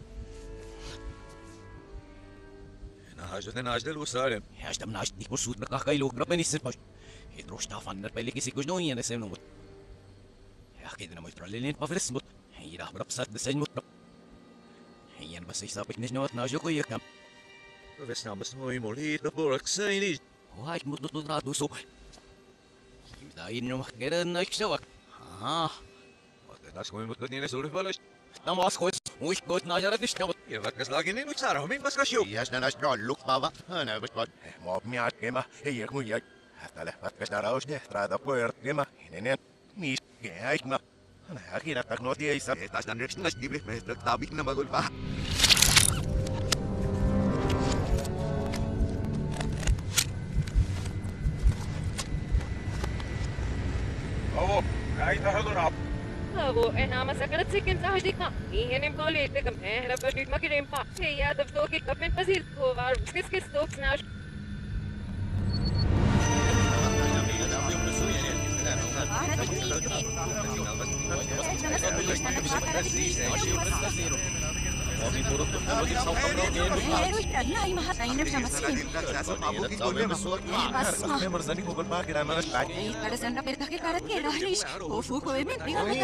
Speaker 2: انا هاجد الوسالم
Speaker 1: يا اشتم ناشت ديك برسود نكاح كايلو ربني السرباش يدروش تافان نربلي كيسي كجنوني انا سيم نموت يا اخي انا ميترا لين بافرس مت هيدا بربسات دسين مت هي بس يسابك نجنوت ناجو كويكم
Speaker 2: بس نعم بس هو يمولي تبورك سيني
Speaker 1: وهاي مدلت نرادو سو داين نمخ كده نكشوك
Speaker 2: ناس كوين متقدين يسولي فلش
Speaker 1: نماس خويس وش قلت ناجرة تشتغل
Speaker 2: يفكس لاقيني وتسارهم مين بس كشيو
Speaker 4: ياشنا نشجع لوك بابا انا بتقعد
Speaker 2: ما بميعاد كيما هي كويا حتى لحظة كشتراوش ده ترادا بويرت كيما هنين ميش كيما انا اكيد تكنوتي ايسا
Speaker 4: estás tan rechnas libre me está bien ما اقول بقى
Speaker 5: هو قاعد تحضر
Speaker 6: Ako, masakit sa kin sa hadik na. Ihinim ko ulit. Napagod makinim pa. Siya, tapos kapin pasil ko. Kis-kis to, snash.
Speaker 3: Hero italna ay mahatayin na siya masin. Basma. Ay, karasan na perkaki karat kera harish. Ofu ko emin.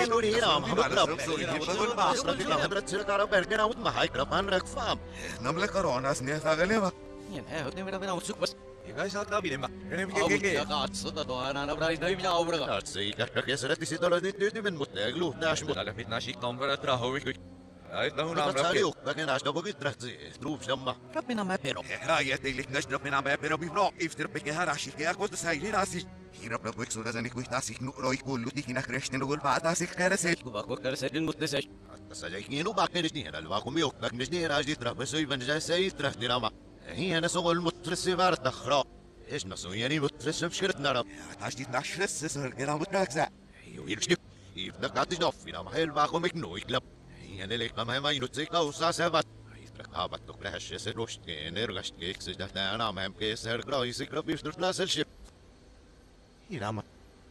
Speaker 4: نملك كورونا سنة ثاغلبة
Speaker 1: Niin, he mitä minä utsuk bas.
Speaker 2: Eikä saa tabidema. Enemmän
Speaker 1: Aut
Speaker 2: keke.
Speaker 1: ja katsota tuona na brai dai minä aurga.
Speaker 4: أرسي كحك يسرت سيدولة نتنت من متأجلو ناش مت
Speaker 2: Täällä pitää shiktaan verran rahoihin. Äitä hun
Speaker 4: نقطة
Speaker 2: amra.
Speaker 4: ساليو لكن عاش دبوك ترحزي تروب شمع
Speaker 1: Rappina mä pero.
Speaker 2: Raajat ei lihnäs droppina mä pero bivno ifter peke harashi ke akot sai rasi.
Speaker 4: Hirap na buik suda zanik wihta sik nukroi kullu tikin akrestin ugul baata sik kärset
Speaker 1: Kuva kokkar sedin mutta se.
Speaker 4: سجايكين وباكنشني هنا الواكم يوك باكنشني راجي ترى بس يبان جاي سيد ترى دراما هي أنا سوغل مترس بار تخرا إيش نسوي يعني مترس بشكرت نرى
Speaker 2: Taas nashres sör gera mot raksa.
Speaker 4: يويرشتي يبدأ قاتش نوف في نام هيل باكم يكنو يكلب هي أنا ليك ما ما ينوتسيك أو ساسبات يترك هابت تكرهش يسروش نرجش كيك سجدت أنا ما هم كيس هرقرا يسكر بيشتر ناس الشيب
Speaker 2: Hirama.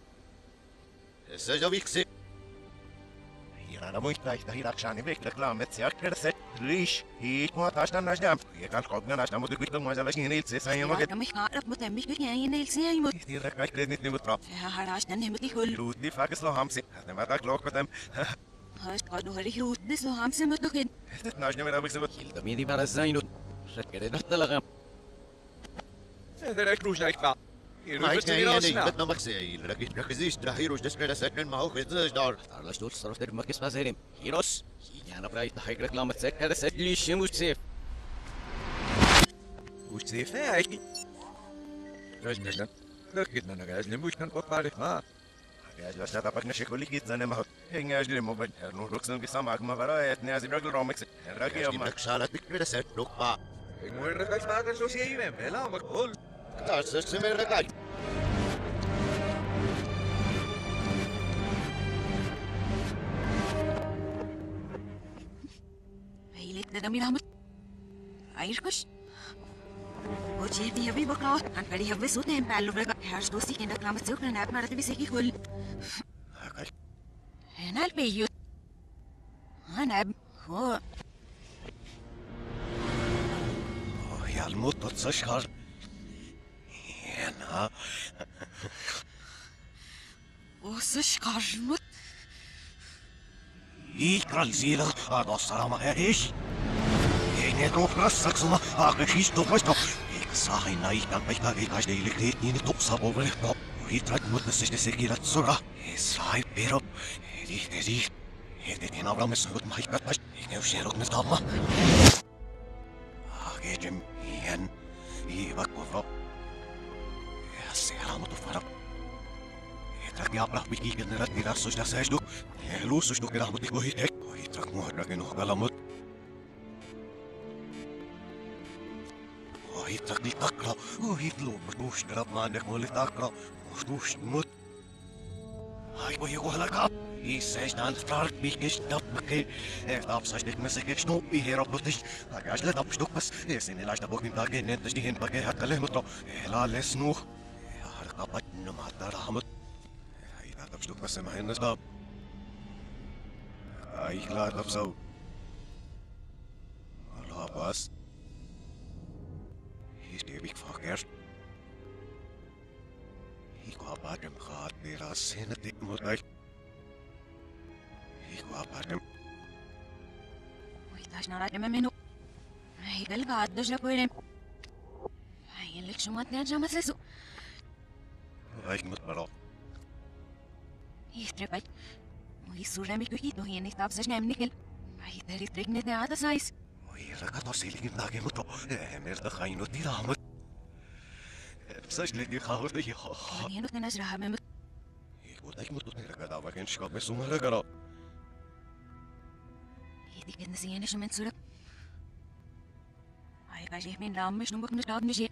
Speaker 4: سجاويكسي
Speaker 7: أنا مش تايت هيراك شاني بيك ركلام متسيار كرسة ريش هيك ما تاشنا نجدام يكال قبنا نجدام ودك ما زالش نيل سيسايا ما قد
Speaker 3: Kami harap mo tayo bigyan yung siya mo.
Speaker 7: كثير ركاش كريدنت نبطرا
Speaker 3: Harash na niya matikul.
Speaker 7: لود لي فاكس لو همسي هذا ما تاك لوك بتم
Speaker 3: Hash kado hari hirut dis lo hamsa mo tukin.
Speaker 7: تتناجنا من أبيك سبت
Speaker 1: Hilda midi para zainut. Shakkere talaga.
Speaker 2: Täällä kruusna ikpa.
Speaker 4: ما يتنين يعني بدنا مكسي ركزيش ترحيروش دسكرة سكن ما هو خيزاش دار
Speaker 1: Tarla stul sarf der makis paserim. Hiros. Yana brai ta high reklamat sekkere sedli shimus sef.
Speaker 2: Kus see fähig. Rösnäsnä. Lökkitnä näkäs ne muistan koppaari.
Speaker 7: يا جلاش تابك نشيك ولي كيت زنا ما هو هني أجري مو بن نو ركسن كسامك ما برايت نازي رجل رومكس راكي
Speaker 4: يعني
Speaker 7: أما
Speaker 4: لك شالة تكرة سك لقبا
Speaker 2: Ik moet er eens laten zo zie je hem. Hela, maar hol.
Speaker 4: تاش سمير ركاج
Speaker 3: Hilit na dami ramot. Ayirkush. O cheti habi bakaw. Ang kari habi suot na yung palo braga. Hash dosi kenda klamat suk na nap marati bisiki hul. Henal peyo. Hanab. Ho.
Speaker 7: يا الموت تسشخر أنا
Speaker 3: O sashkarmut.
Speaker 7: يكرل زيلا هذا السلام هيش ينيرو فرسك سما أكشيش توفشتو صاحي نايك كان بيتا بيتاش ديلك تيتني تصاب وبريتو ويترك متنسش تسكيلة سرعة صاحي بيرو هدي هدي نابرا مسنوت ما يكتبش ينوشيروك نتطابما أجيجم ين يبك وفرو يا سيرامو تفرق يترك يابرا بيكي كنرات نيرا سوشنا سيشدو يلو سوشدو كرامو تيكو هيتك ويترك مهرق نوح غلامت ويترك لي تقرا ويتلو مشوش نراب مانك مولي تقرا مشوش نموت هاي ويقو هلاكا يساش نان تفرق بيكش دب مكي افتاب ساشدك مسك شنو بيه ربطش هاكاش لدب شنوك بس يسيني لاش دبوك من باقي ننتش ديهن باقي حتى له مطرو لا لسنوخ هارقا بطنو مهدا رحمت هاي لا دب شنوك بس ما هي النسباب هاي لا دب سو الله بس يستيبك فاكر هيكو أبادم خات بيرا سنة تكموتاي هيكو أبادم
Speaker 3: Wait, na natin mameno. Ay, galgad, dos na po yun. Ay, yung leksyon at niya dyan masaso.
Speaker 7: هايك متبرو
Speaker 3: Istrepay. Uy, sura mi kuhito, yan itab sa snem nikel. Ay, taritrik na niya ata sais.
Speaker 7: ويركض وسيلك ناقي مترو مرد خاينو ديرامت بسجل دي خاوت دي
Speaker 3: Ano yan na nasra hamem.
Speaker 7: يقول دايك متو نركض أبا كان شكاب مسوما لقرا
Speaker 3: Hindi ka na siya na siya mensurap. Ay, kasi min lamas nung bakit na siya.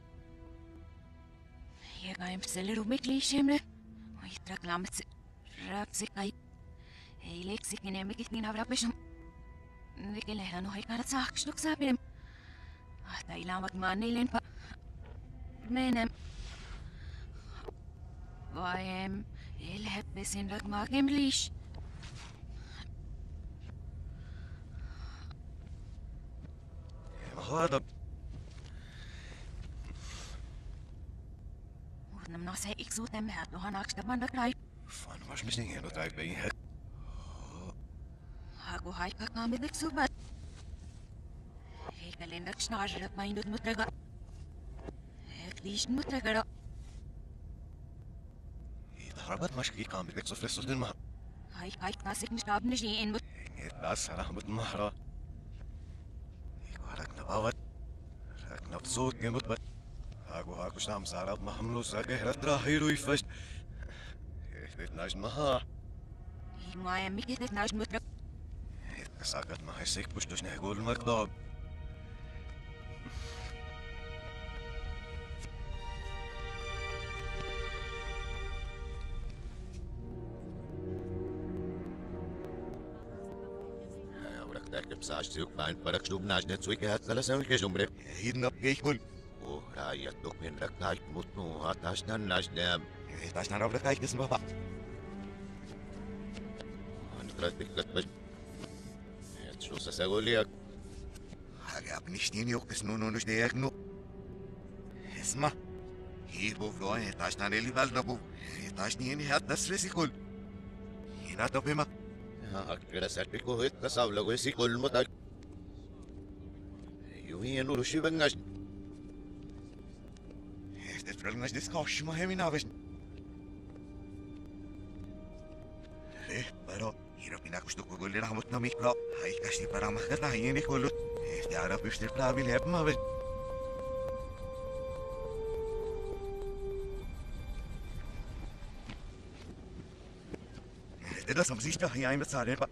Speaker 3: Ay, kaya msali rumik li siyempre. Ay, trak lamat si... Rap si kay... Ay, leksik ninemikit ni navrap siya. Hindi kailangan no ay karat sa akslok sabi rin. At ay lamat manilin pa. Menem. Vayem, ilhep besin ragmagem lish.
Speaker 7: هذا
Speaker 3: Nam na se ik zoet hem het nog aan akste man dat krijg.
Speaker 7: فان واش مش نيجي نو تايب بين هك
Speaker 3: Hago hai ka kam dik zo bat. Ik alleen dat snaar dat mijn doet moet trekken. Ik lies moet trekken.
Speaker 7: ضربت مش كي كان بدك صفر صوت الماء
Speaker 3: Hai kas ik niet hebben niet in.
Speaker 7: بس انا احمد النهر يقارك نباوت راك صوت جمت بس هاكو شام سارات محملو ساكه رترا هيرو يفش ناش مها
Speaker 3: Ik maar hem ik het naast moet trekken.
Speaker 7: ساكت ما هيسيك بوش نقول المكتب
Speaker 4: تركب ساعة سوق فان فرق شوب ناش نتسوي كهات ثلاثة كجمرة هيدنا بجيش كل ورايت دوك من ركاش متنو هاتاشنا ناش دام هاتاشنا رب ركاش قسم بابا هنقرأ تكت بش شو سأقول لك حاجة بنشتيني وقسنونو نش ديكنو اسمع هيبو فلوان هاتاشنا ريلي بالنبو هاتاشني هني هات نسرسي كل هنا تبهما أكثر سأتبقى هيت كساولا ويسي كل متاج يوهي نورشي بنجاش تفرل ناش ديسكاش ما همي نافش ليه برا يربينا كشتو كقول لي رحمتنا ميكرا هاي كاشتي برا مخدنا هيني كله تعرف بيشتري بلابي لهب ما بش ده سمسيشتا هي عين بتصاري بقى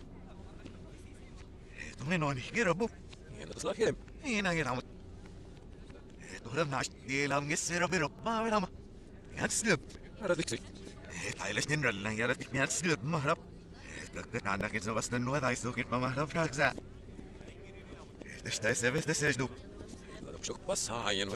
Speaker 4: توني نوني غير ابو
Speaker 5: هنا تصلح كلام
Speaker 7: هنا غير عمود تهرب نعش دي لام يسير بيرو ما ولا يا تسلب
Speaker 5: هذا ديكسي
Speaker 7: تعالش نرل يا رتك يا تسلب مهرب تقدر عندك إذا بس ننو هذا يسوق ما مهرب راكزا تشتاي سبس تسجدو
Speaker 5: هذا بشوك بس هاين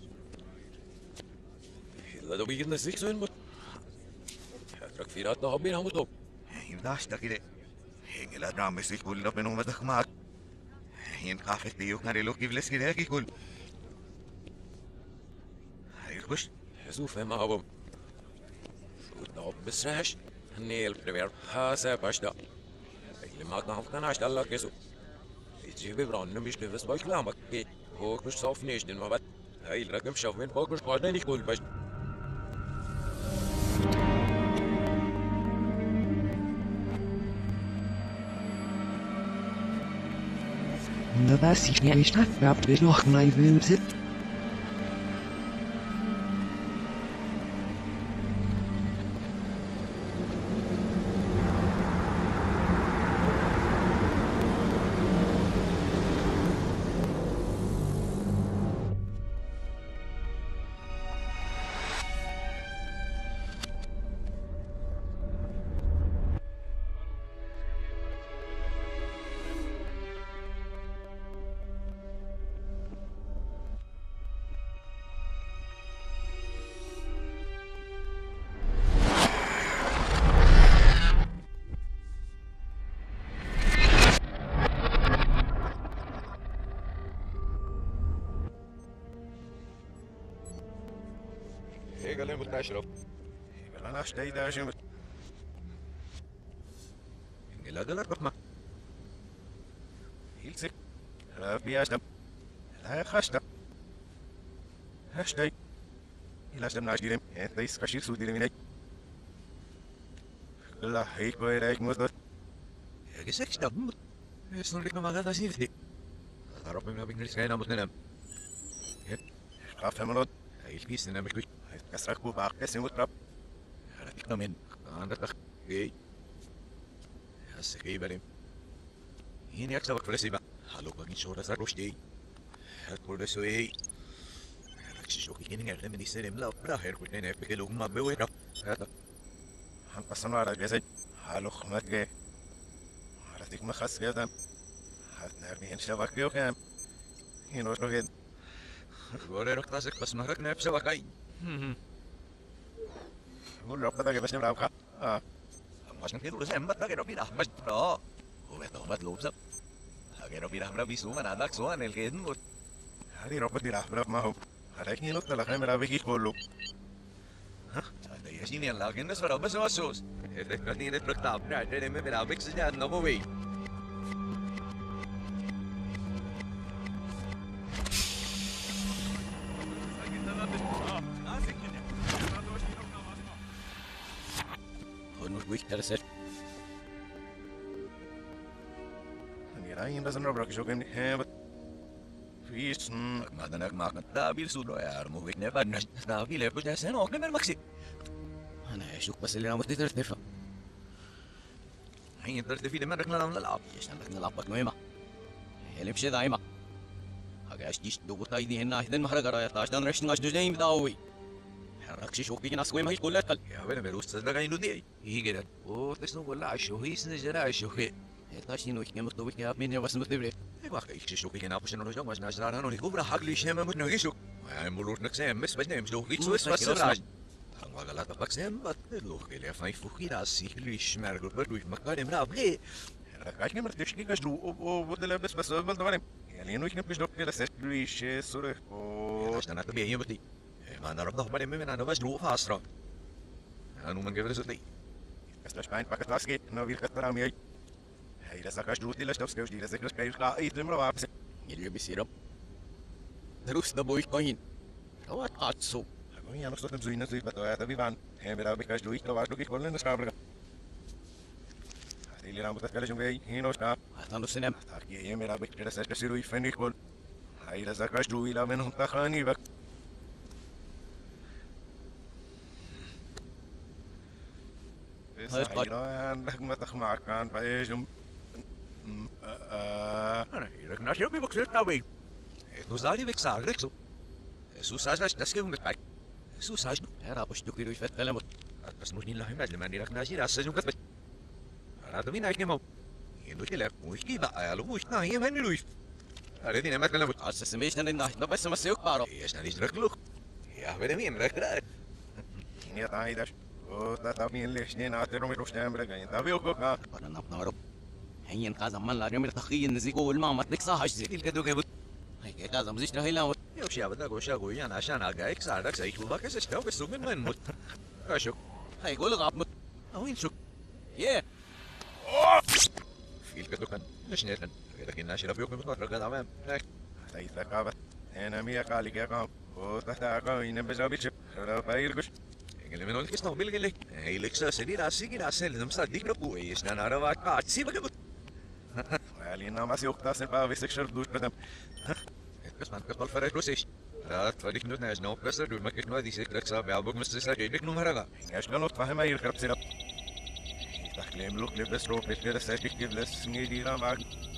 Speaker 5: هذا بيجي نسيك سوين مت هترك في راتنا هبين هم تو
Speaker 7: يمداش تكيد هيك لا درام بس يقول له بينهم مدخ معك هين قافت بيو كان لو كيف لسكي هيك يقول هاي خش
Speaker 5: حسوف ما هو شو بس رهش نيل بريمير هذا باشدا اللي ما كان عشت الله كيسو يجيب بران مش نفس باش كلامك هو مش صاف نيش دين ما بد هاي الرقم شاف من فوق مش قادر يقول باش
Speaker 8: Da weiß ich nicht, ob ich noch mal würde.
Speaker 5: هيك اللي متاشرف
Speaker 7: أنا أشتي ده شو
Speaker 2: لا ده لا رحمة
Speaker 7: يلسك ربي أشتم لا خشتم هشتي إلا أشتم ناش ديرم ليس كشير سود ديرم هناك لا هيك بيرك مصدر
Speaker 2: يجسك شتم يسنورك ما غدا سيفتي ربي ما بينرس كاينا متنام
Speaker 7: قاف مرود
Speaker 2: هاي الكيس انا مش
Speaker 7: كسرك بو باق كسر وترب
Speaker 2: هذيك من عندك اخ جاي هسه بريم هنا يكسبك فلسيبة هلو باقي شهور صار وشدي هتقول سوي شو كيني غير من يسلم لا براهر كنت انا بكلو ما بويرا هذا
Speaker 7: هنقسم على جزء حالو خمات جاي هذيك ما خاص جدا هتنرمي شبك بيو كام هنا وشو
Speaker 2: قولي رك تاسك بس ما رك نفسه وكاي
Speaker 7: قول رب ده بس نلعب
Speaker 2: عشان كده لازم ما تلاقي ربي ده بس اه هو ده مطلوب زب Agero pirahra bisuman adak suan el kedin mut.
Speaker 7: هذه ربتي راح برا ما هو هذاك نقطة لخيم رابيكي كله
Speaker 2: Ada ya sini yang lagi nas para bas wasos. Efek kati ini bertap. Ada me berabik saja no boy.
Speaker 1: Honor wichtar set.
Speaker 7: أنا راين بس نربرك شو كم هبت فيش
Speaker 2: Madanak makan tabil sudo ya armu wik never nas. Tabil lepo jasa no kemer maksi.
Speaker 1: أنا أشوف بس اللي أنا مستيتر ترفع.
Speaker 2: Hingin terus define merek nalam lalap.
Speaker 1: إيش عندك نلعب بك نويمة. اللي مشي دايما. هاجاش ديش دوغو تايدي هنا هذن مهرجة رايح تاشتان رشتن عش دجايم داوي. حركش شوف بيجي ناس وين ما هيش كلها تقل.
Speaker 2: Ya wena merus tada kain dunia. Hingin. Oh tesno wala ashohi snejara ashohi.
Speaker 1: تاشتين وش كم مكتوب كده من يوم بس مكتوب
Speaker 2: Wacht, ik zie ook geen appels en nog zo, maar naast daar nog niet over haglis en moet nog eens ook. Hij moet nog zijn, mis bij neemt nog iets zoals wat ze raast. Dan was laat pak zijn, wat het nog heel fijn voor hier zich lies maar goed door elkaar in raap. Hey,
Speaker 7: ركعت نمر تشكي كجرو وبدل لابس بس بل دوارم يعني إنه يكنب كجرو كده سير ليش سوري
Speaker 2: als dan het bij je moet. Maar dan op nog bij me aan was droog vast. En hoe men geeft het niet.
Speaker 7: كستش باين باكت لاسكي إنه بير كتر عمي هاي رسا كجرو تيلا شتوس كوش دي رسا كوش كايش لا أي تمر وابس
Speaker 1: اللي بيصير دروس ده بوي كاين هو قاتسو
Speaker 7: أقول يا نفسه تبزوي نزوي بتوعي تبي بان هم بلا بكاش دوي لو عشلو كي كلنا نسكابلك هذه اللي رام بتتكلم جنبي هنا شنا
Speaker 1: هتانو سينما
Speaker 7: تاكي هي ملا بكرة رسا كسيرو يفني كل هاي رسا كاش دوي لا منهم تخاني بك
Speaker 1: هاي قاعد.
Speaker 7: عندك ما تخمع كان بايجم
Speaker 2: أنا يرك ناس يبي بكسر تابي. Het was daar die week zagen, zo. Zo zei ze dat schreeuwen met mij. Zo zei ze.
Speaker 1: هرا بشتو كيلو يفت كلامه
Speaker 2: Dat moest niet lachen met me, die raak naar hier, als ze zo gaat. Raad hem in, ik neem op. Je doet je lef, moest je bij, al moest naar hier, en nu. Allee, die neemt kalamu.
Speaker 1: عسى سميشنا لنا ده بس ما سيوك بارو
Speaker 2: Eerst naar die druk lucht. Ja, weet je wie, recht eruit.
Speaker 7: هنا تايدش وتتابين ليش نين أترمي روش تعمل كاين تابي وكوكا
Speaker 1: وانا نبنارو هين كازم من لا رمي تخيل نزيكو الماما تكسا هاش زي
Speaker 2: الكدو كبut.
Speaker 1: هيك كازم زيش رهيلا
Speaker 2: Yo sia bada gosha goyan ashan aga ik sardak sai kuba kes stel besuk min men mut. Kashuk.
Speaker 1: هاي قول غاب
Speaker 2: Awin suk.
Speaker 1: يه
Speaker 2: Fil kedo kan. Lesh netan. Keda kin nashira biok mit matra gada mam.
Speaker 7: تايسا كابت هنا مية كالي كام وتحتا كاين بجابيش رابايركش
Speaker 2: Engel men olkes no bilgele. Hey leksa sedi rasi ki rasel nam sa dik no is na narawa ka si bagebut.
Speaker 7: علينا ما سيوك تاسن باويسك شردوش بدم
Speaker 2: Kes man kes bal ferek rosish. Dat wat ik nu nas no presser doe mak ik no die sek leksa belbok mis sa ik no haraga.
Speaker 7: ايش لو تفهم اي الخرب سيرب تحكلم لوك لبس روب بيش كده سايك كيف لس نيدي رامك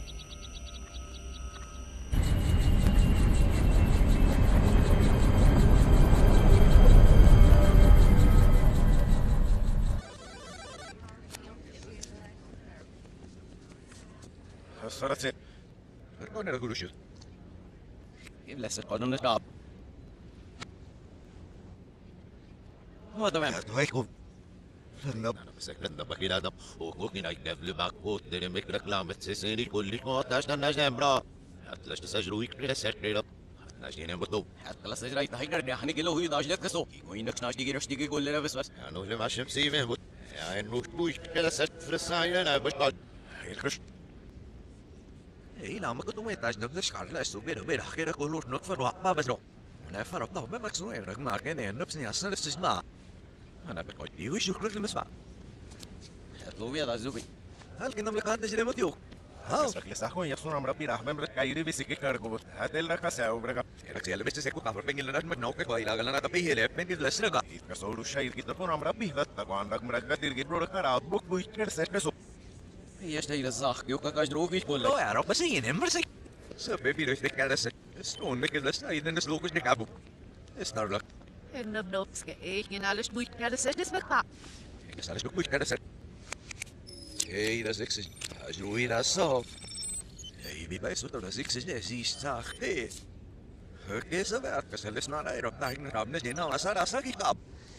Speaker 7: صارت سير
Speaker 2: Verkon er guru shut.
Speaker 1: يبلا سقطنا نشاب هو تمام
Speaker 4: هيكم أنا مسك لنا بكير هذا وممكن أجنب لباك وتدري مكرك لامت سيسيري كل ما تاشنا نجم برا هتلاش تسجلوا يكرر سكريرا ناجين بطو
Speaker 1: حتى لا سجراي تهيجر ده هنيجي له هي داش كسو وينك ناش تيجي رش تيجي كل لابس بس
Speaker 4: يعني اللي ما شمسي فيه بط يعني نوش بوش كده سك فرسايا أنا بشقد
Speaker 7: هيركش
Speaker 2: Hey, nou maar kom met as nog de schaar les op weer agter ek hoor nog vir wat maar besro. En hy vat op nog met so en ek maak en nups nie as dit is maar. En ek het die hoe groot mes maar.
Speaker 1: لو يا زوبي
Speaker 2: Hal kin nam lekat dis remote yok. Ha,
Speaker 7: بس لك ساخون يصون عمرو بيرا حبم لك كايري بيسكي كاركو هاتل لك ساو بركا
Speaker 2: ek sê hulle beste sê ko kafir pengil na met nou kyk baie lagal na tapie hele pen die les rega.
Speaker 7: كسولو شايل كده فون عمرو بيها تكو عندك مرقة تلقي برو كارا بوك بوش كده سكسو
Speaker 1: هي ايش ده الزاخ يوكا كاش دروفيش بقول
Speaker 2: Oh
Speaker 1: لك
Speaker 2: ja, op sien en mersie. So baby dus ek alles. Stoon ek les na in die slokes nik abu. Is nou luk.
Speaker 3: En op dopske, ik en alles moet ik alles is met pa.
Speaker 2: Ek is alles goed kan sê. Hey, das ek sê. As jy weer as so. Hey, wie by so dat ek sê dis sag. Hey. Ek is werk, as hulle snaar hy op daai grap net nou as ek kap.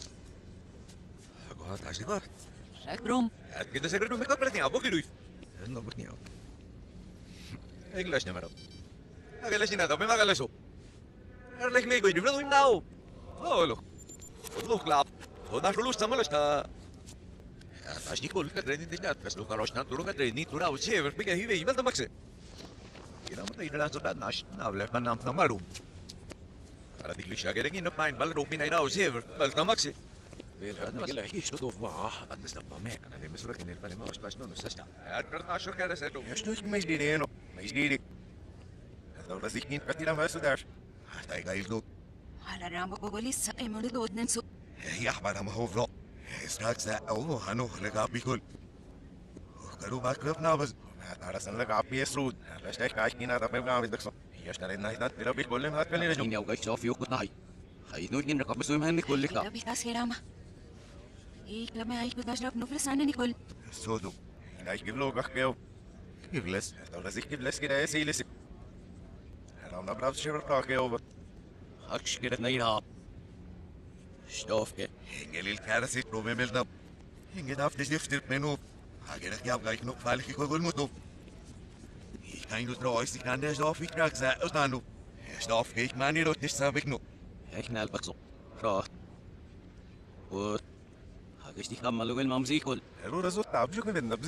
Speaker 2: Ek wou daai sê wat.
Speaker 3: Ek brom.
Speaker 2: Ek het gesê ek moet met op net nie, ook nie. En nou moet nie. English naman. Agalas ni nato, may magalaso. Erlich may goy, dito now. Oh, look. Look, lap. Oh, nasulus sa malas ta. As ni kol ka training din nat, kas lukaros na tulong ka training tura o chever, bigay hiwi, ibal ta makse. Kinamatay na lang sa tanas, nawala pa nam na marum. Para di siya gerengin na pain, bal rupin ay na o chever, bal ta makse.
Speaker 5: أنا كلا هيش تطوف معاه
Speaker 2: Atlas na pamek, ana di mesura kinil pa ni mga spas no sasta. At karna sure ka sa to. Yasto mais dili no, mais dili. Daw na sikin pati na masudar. Tay gail do.
Speaker 3: على رامبو بوليس سقي مولود ننسو
Speaker 7: يا أحمد ما هو فلو استراك سا أو هنو لقى بيكل قالوا باكرف نابز على سن لقى بيسرود لاش تاش عايشين هذا ما بنعمل دكسو يشتري الناس ده ترى بيقول لهم هات كلنا جو
Speaker 1: إني أوقات شاف يوقت نهاي هاي نوج إن رقم بسوي مهني كل
Speaker 3: إلا
Speaker 1: كلا
Speaker 3: بيتاس هيراما إيه لما عايش بدأجرب نفلس عنني كل
Speaker 7: سودو لاش جيب بخ بيو جيبلس لو لازم جيبلس كده يا سيلس انا ما بعرف شو راح يوبر
Speaker 1: هكش كده نيها شوف كده
Speaker 7: هنجل الكارثة بروبلم الدم هنجل دافت شفت منو هاجرك يا بغايك نوك فالك يقول متو كاين دو ترويس كان ده زوف يكراك زا أستانو ستوف كيك ماني رو تسابق نو
Speaker 1: إحنا البكسو راح و هكش دي كم ملوك المامزي كل
Speaker 7: رو رزو تعب شو كده نبزي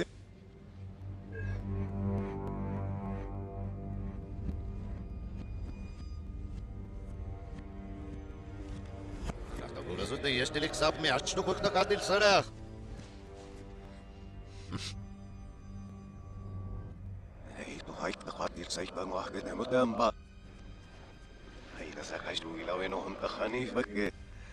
Speaker 4: Razut de ești lixap mi aș nu cu tăcatil sărah.
Speaker 7: هي تو هاي تقاتل سايبا واحد مدام با هي نسا كاجدو إلى وينهم تخاني فك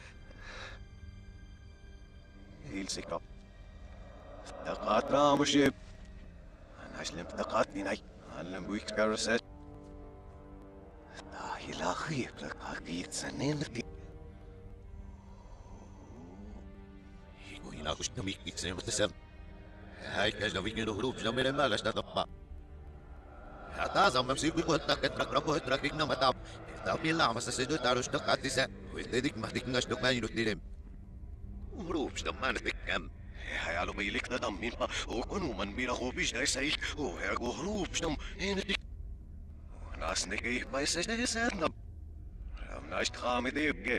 Speaker 7: هي السكرة تقات رامشيب أنا أشلم تقات بيناي علم بويك كارسات هي لا خيب لك هاكيت سنين لك
Speaker 4: Ina kush kami kitsen mutasam. Hay kas dawi ngiro grup na mere malas na tapa. Hata zamam si kuy kontak at rakrabo at rakik na matap. Tapi lama sa sedo taros na katisa. Wiltedik mahdik ngas dok na yunok dilem. Grup na man tikam.
Speaker 7: هاي على بيلك ندم مين با وكونوا من بينا هو بيش داي سايل وهاجو هروب شنم هنا ديك ناس نجي ما يسجد يسرنا ناش تخامي ديبجي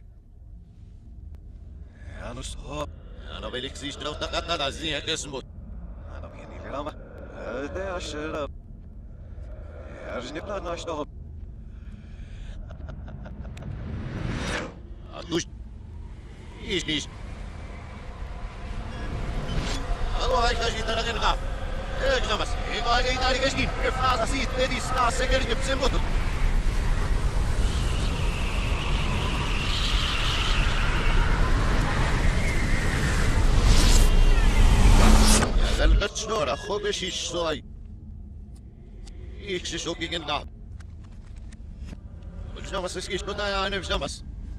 Speaker 7: يا نصحاب
Speaker 4: Ana belik si strau takat na dazi kesmut.
Speaker 7: أنا بيني لرامة هذا الشراب أرجني بلا ناشطة
Speaker 4: Atush. Ish. Alo hay kaji taragen ka. Eknamas. Ego ay tari kaji. Faza si tedi sta seger gipsemut. Zelgat snora khobesh ish soy. Ich shok gegen da. Vnamas es kish kota ya ne vnamas.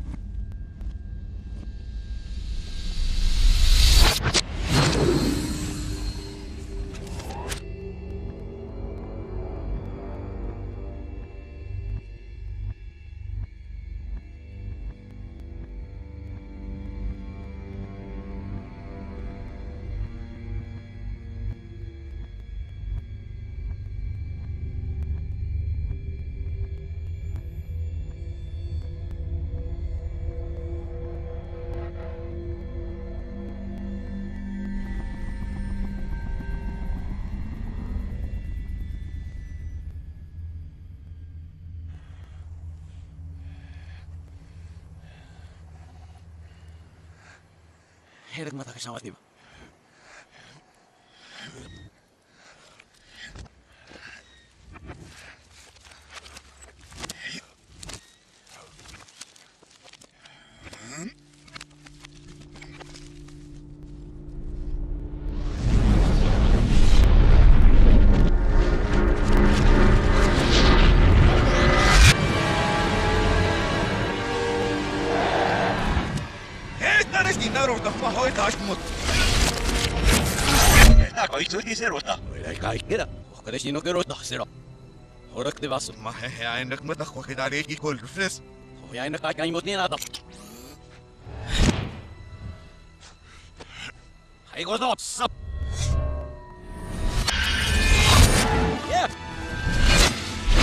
Speaker 1: هيرك ما تاكش نواتي با كده وكدش نو كيرو تحسرا ورك دي بس
Speaker 7: ما هي عندك مدخ واخد عليك كل فلس
Speaker 1: هو يعني كاي كاي موتني هذا هيقول ده صب يا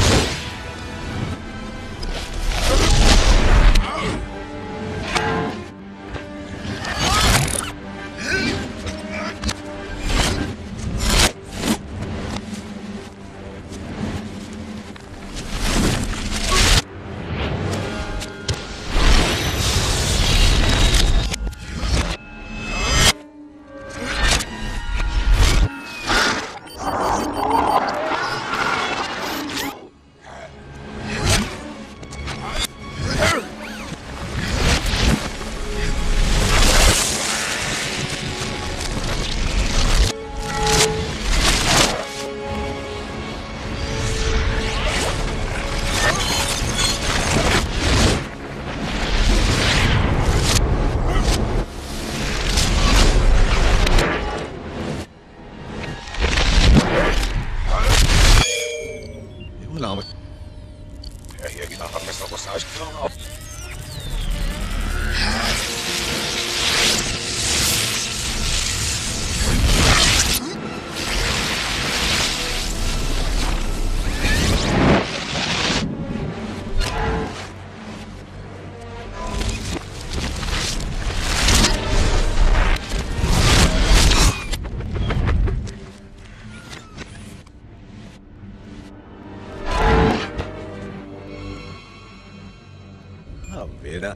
Speaker 2: Hela.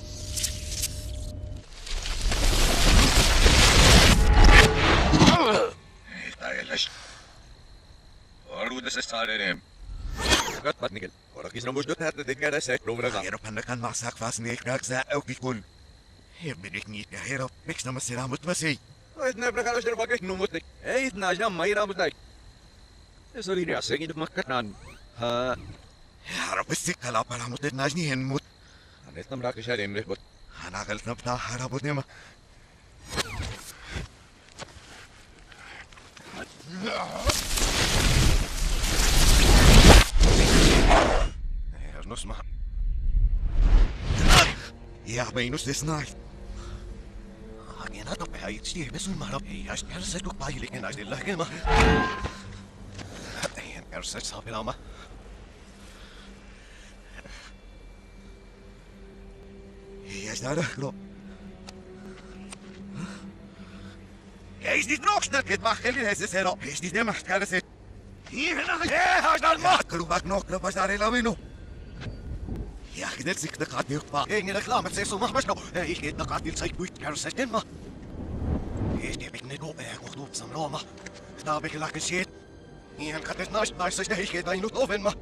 Speaker 4: Tailas. Aruudes saareen.
Speaker 2: Katpat nikel. Orakis no musta tätä tekee se provera.
Speaker 7: Hero pannakan masak vas neekraksa aukikun. Hemmedik niet ja hero, miksi namma seramut vasi.
Speaker 2: Et näe prakalla sitä vaikka nummutti. Ei näe jamma iramutai. Se oli riassakin makkataan.
Speaker 7: Haro pissikala paramut et najni henmut.
Speaker 2: Anesta mrakisha demre bot.
Speaker 7: Hanakal napta harabut nema.
Speaker 4: Nosma.
Speaker 7: Ja, meinus des nacht.
Speaker 4: Hagen hat op hij stier besul maar op. Hij is perset ook bij liggen als de leggen maar. En perset zal wel maar.
Speaker 7: Ja, is daar de
Speaker 4: Hij is niet nog snel, het mag geen is hero.
Speaker 7: Is niet de macht, kan het.
Speaker 4: Hier nog. Ja, hij is dan maar.
Speaker 7: Kerubak nog, kerubak daar in Lamino. Ja, net zich de kat niet pa.
Speaker 4: Ik reclame het zo mag maar nou. Ik het nog altijd zei goed perset in maar. Is die ik niet op goed op zijn Roma. Daar heb ik lachen shit. Hier gaat het naast maar zeg ik het niet over maar.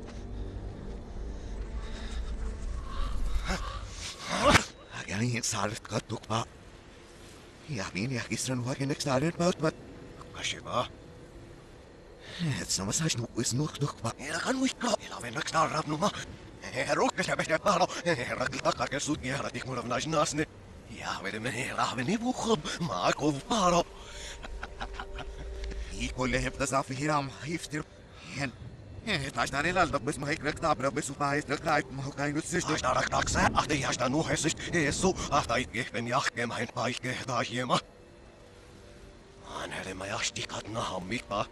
Speaker 7: Ja, niet saarf kat ook pa. Ja, ja, gisteren was ik niks daar in buiten, maar
Speaker 4: Kashiba.
Speaker 7: het is nog eens nog pa.
Speaker 4: Ja, kan moet klaar. Ja, wenn ik daar rap nog maar. Rook is hebben het maar. Raak ik zoet ja, dat ik moet naar naast ne. Ja, weet me, raak me niet boeken, maar ik hoef maar op.
Speaker 7: Ik wil heb dat af hier aan heeft er. En het was daar in al dat best maar ik daar best op hij dat krijgt maar geen nut is.
Speaker 4: Dus daar raak ze. Ach, die is dan nog eens is zo. Ach, dat ik ben ja, mijn paai daar hier maar. Man, er mij als die kat na mij pa.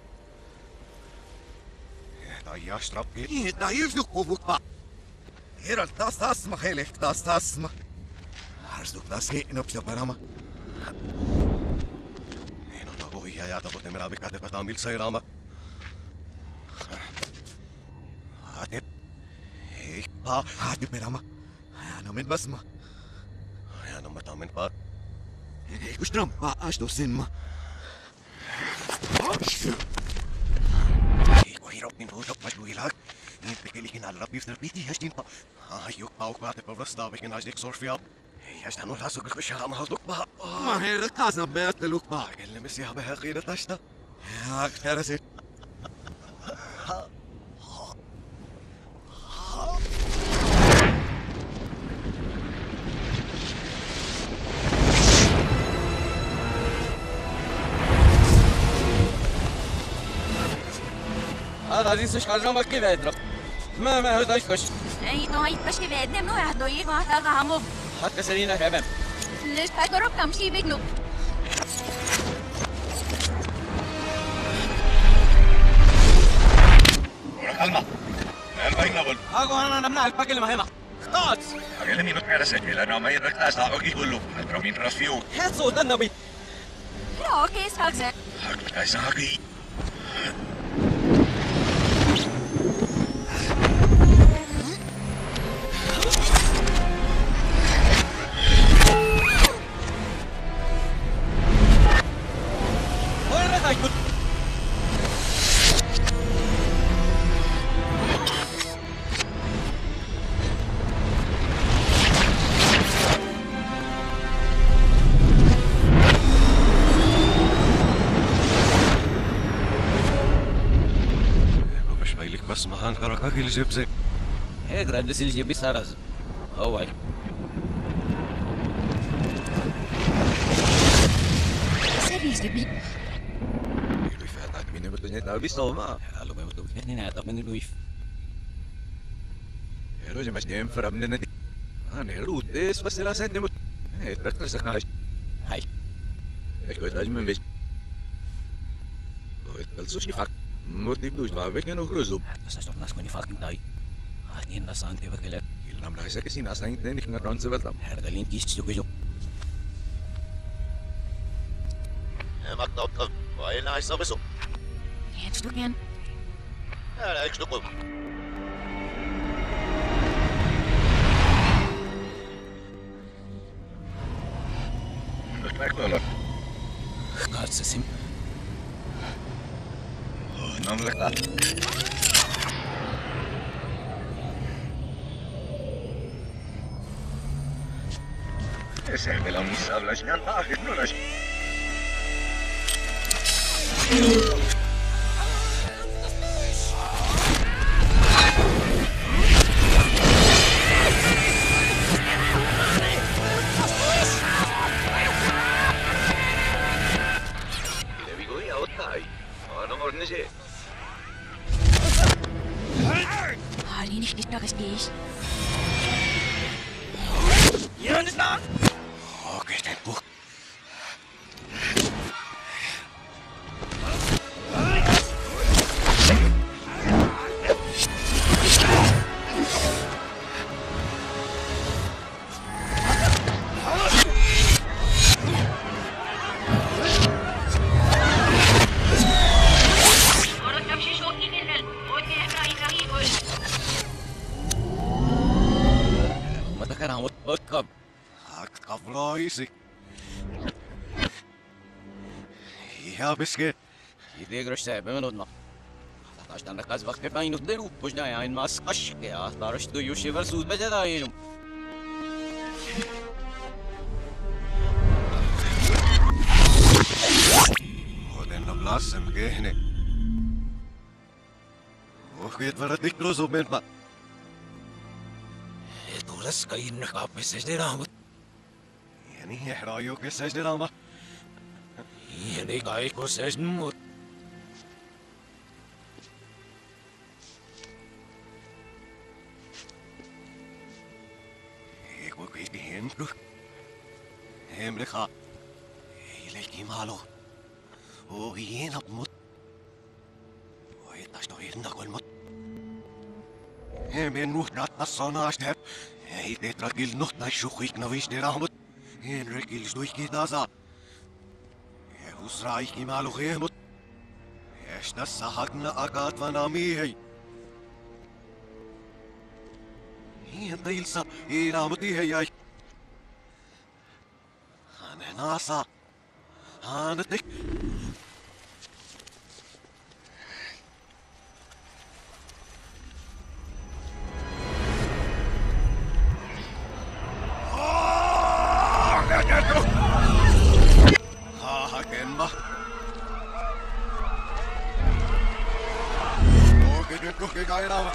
Speaker 4: Da ja strap geht.
Speaker 7: Da hilft nog over pa. Hier das mag heel echt das mag. Als du das geht op je parama.
Speaker 4: Ja, dat wordt me ik had het zei rama. Hadip. Ik pa.
Speaker 7: Hadip parama. Ja, nou met basma.
Speaker 4: Ja, nou met mijn pa.
Speaker 7: Ik stram pa als du zin ma.
Speaker 4: Ik wil hier op mijn hoofd op wat doe je laag. Ik bekijk in alle rapjes naar Pietie, hij stint pa. Ik ook wat heb ik staan, ik als ik zorg voor jou. Hij staat nog zo goed aan mijn hoofd pa.
Speaker 7: Maar hij gaat naar buiten loop pa.
Speaker 4: Ik wil me zien hebben hij geen tas sta.
Speaker 7: Ja, ik ga het.
Speaker 1: هذا عزيز مش حاجة ما كذا يضرب ما هذا يخش
Speaker 3: Ei, no itpas kivedne no ja doi vahta kahamu.
Speaker 1: حتى سرينا كمان
Speaker 3: Lys pakorop tamsi vignu.
Speaker 4: Calma.
Speaker 1: Hago أنا نمنع الباكل ما هنا خلاص
Speaker 4: Agelle minut perässä, kyllä no meidän rakastaa oikein hullu. Altro min rasfiu.
Speaker 1: هات صوت النبي
Speaker 3: Ja, kes hakse.
Speaker 4: Hakkai saaki.
Speaker 1: وين رحت
Speaker 4: بس ما هنقرأ كل جبزة.
Speaker 1: هيك ردس الجيب سارز هواي
Speaker 3: Serius debi.
Speaker 2: Lui fährt halt meine Mutter nicht bis noch mal.
Speaker 1: Hallo ما بدو اثنين هذا من الويف
Speaker 2: Ja, du machst den Verabenden nicht. Ne, Ruth, das was der sagt, nimmt. Hey, das ist gar nicht.
Speaker 1: هاي
Speaker 2: Ich weiß nicht mehr. Das ist nicht. Mut die Blues war weg noch größer.
Speaker 1: بس اشرب ناس كوني فاكين داي هاتني الناس انت بكلك
Speaker 2: Il nam reise che si nasta in nicht mehr dran zu werden.
Speaker 1: هذا اللي انت تشتكي
Speaker 4: مكتوب وإلا عايز أبصو.
Speaker 3: Jetzt du gern.
Speaker 4: لا إيش تقول؟ Näköllä.
Speaker 1: Katsasin.
Speaker 4: Namleka. Se meillä on missä ollaan sinä tahdit nuolas.
Speaker 3: Harley nicht gehst.
Speaker 7: Okei, temppu.
Speaker 1: Matakaraan, mutta
Speaker 7: Hakka vloisi. Ihan piske.
Speaker 1: يدير سابنودنا عشان نقاز وقت فاين نديرو بوجنا يعني ما سقش يا طارش دو يوشي فرسوس بجداينو
Speaker 7: Olen on lassem kehne. Ohkeet varat mikrosu menpä.
Speaker 2: tules kain kaapissa sitten raamut.
Speaker 7: Ja niin ehraa jokessa sitten raama.
Speaker 2: Ja niin kaikko se mut.
Speaker 7: Eiku kiipi hemplu. Hemleha. Ei leikki maalo. Oi hienot mut. Oi taas toi hinnakol mut. Hemen nuhtnaat nassanaastep. Ei tetrakil nuhtnai shuhuiknaviste raamut. Henrikil stuikki tasa. Usraikki maalo hemut. Esta sahagna akatvana miehei. Hientä ilsa ei raamut ihejäi. Hänen asa. Hänet nik. Hakenma. Okei, nyt kuhkikaa enää.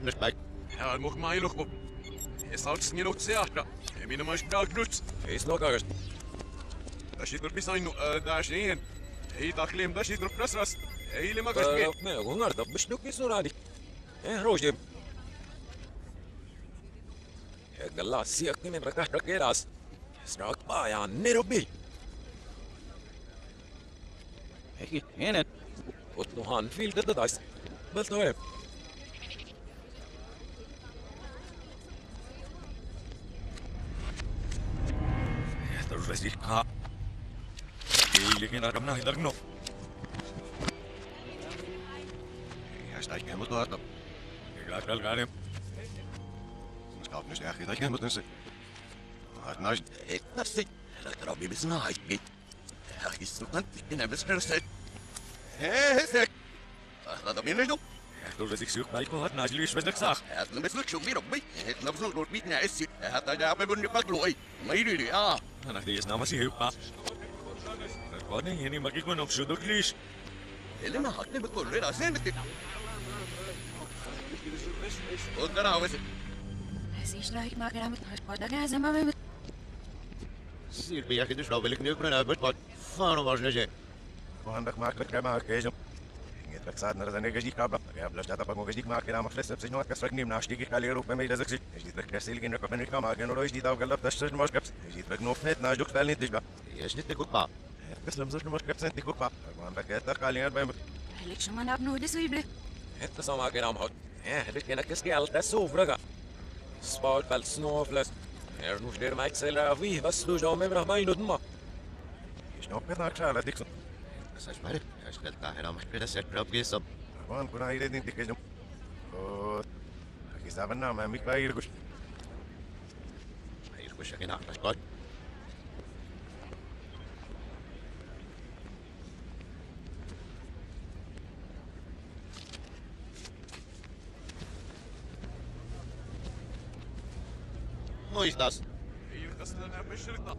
Speaker 4: mis päik.
Speaker 5: Ja, mocht maar je nog op. Je zal het niet nog zeggen. Je bent maar snel knut. Is nog ergens. Daar zit er bijzijn, daar is één. Hey, dat glim, daar zit er presras. Helemaal gespeeld. Nee, honger, dat besnoek is zo raar. Roosje. Ik de laatste zie ik niet meer rakeras. Strak pa, ja, niet op mij.
Speaker 1: Hey, en
Speaker 5: Wat nog aan veel dat is. Wat hoor.
Speaker 2: Terus lagi kak. Lagi nak ramah hilang no.
Speaker 7: Ja, sta ik helemaal door.
Speaker 2: Ik laat wel gaan.
Speaker 7: Dan schaap dus echt dat je helemaal tussen. Wat nou?
Speaker 1: dat is dat er al bij besnaai. Ach, is toch niet in een bescherming. Hé, zeg. Dat dan minder nog.
Speaker 2: Terus ik zoek mij wat naast jullie wat ik zag.
Speaker 1: Het is een beetje meer op mij. Het is een soort niet naar is. Het had daar bij een pak looi. Maar jullie ja.
Speaker 2: Anak dia nama si Hepa. Kau ni ini bagi kau nak sudah klis.
Speaker 1: Helemaal hak niet bekoren. Dat zijn het. Wat daar nou is?
Speaker 3: Zie je nou, ik maak er aan met een sport. Dat gaan ze maar met.
Speaker 4: Zie je, je dus nou wil ik nu kunnen uit wat van was je.
Speaker 7: Handig makkelijk kan maken, Kees. Het werd zaad naar zijn gezicht kabel. Ik heb dat op een gezicht maken aan mijn fles. Heb zich nooit gestrekt nemen. Nou, stiek ik al hier ook bij mij dat ik zie. Je ziet dat ik in de kop en ik kan maken. En ooit niet afgelopen dat ze maar schept. Je ziet dat ik nog net naast de spel niet is.
Speaker 4: Je is niet te goed pa.
Speaker 7: Het is hem zo maar schept zijn te goed pa. Maar dat gaat er al in bij me.
Speaker 3: Ik zal maar opnieuw de zuible.
Speaker 5: Het is allemaal geen aanhoud. Ja, dit kan ik eens geld. Dat is zo vragen. Sport wel snowfles. Er nog der mij zelf wie was du zo met mij doen maar.
Speaker 7: Je snapt het nou, Charles Dixon.
Speaker 4: Dat is maar. Hij stelt daar aan mijn set op je sub.
Speaker 7: Gewoon kon hij dit niet kijken. Oh, ik is daar nou, maar ik ben hier goed.
Speaker 4: Hier was je geen achter spot. Hoe is dat?
Speaker 5: Hier is een beschikbaar.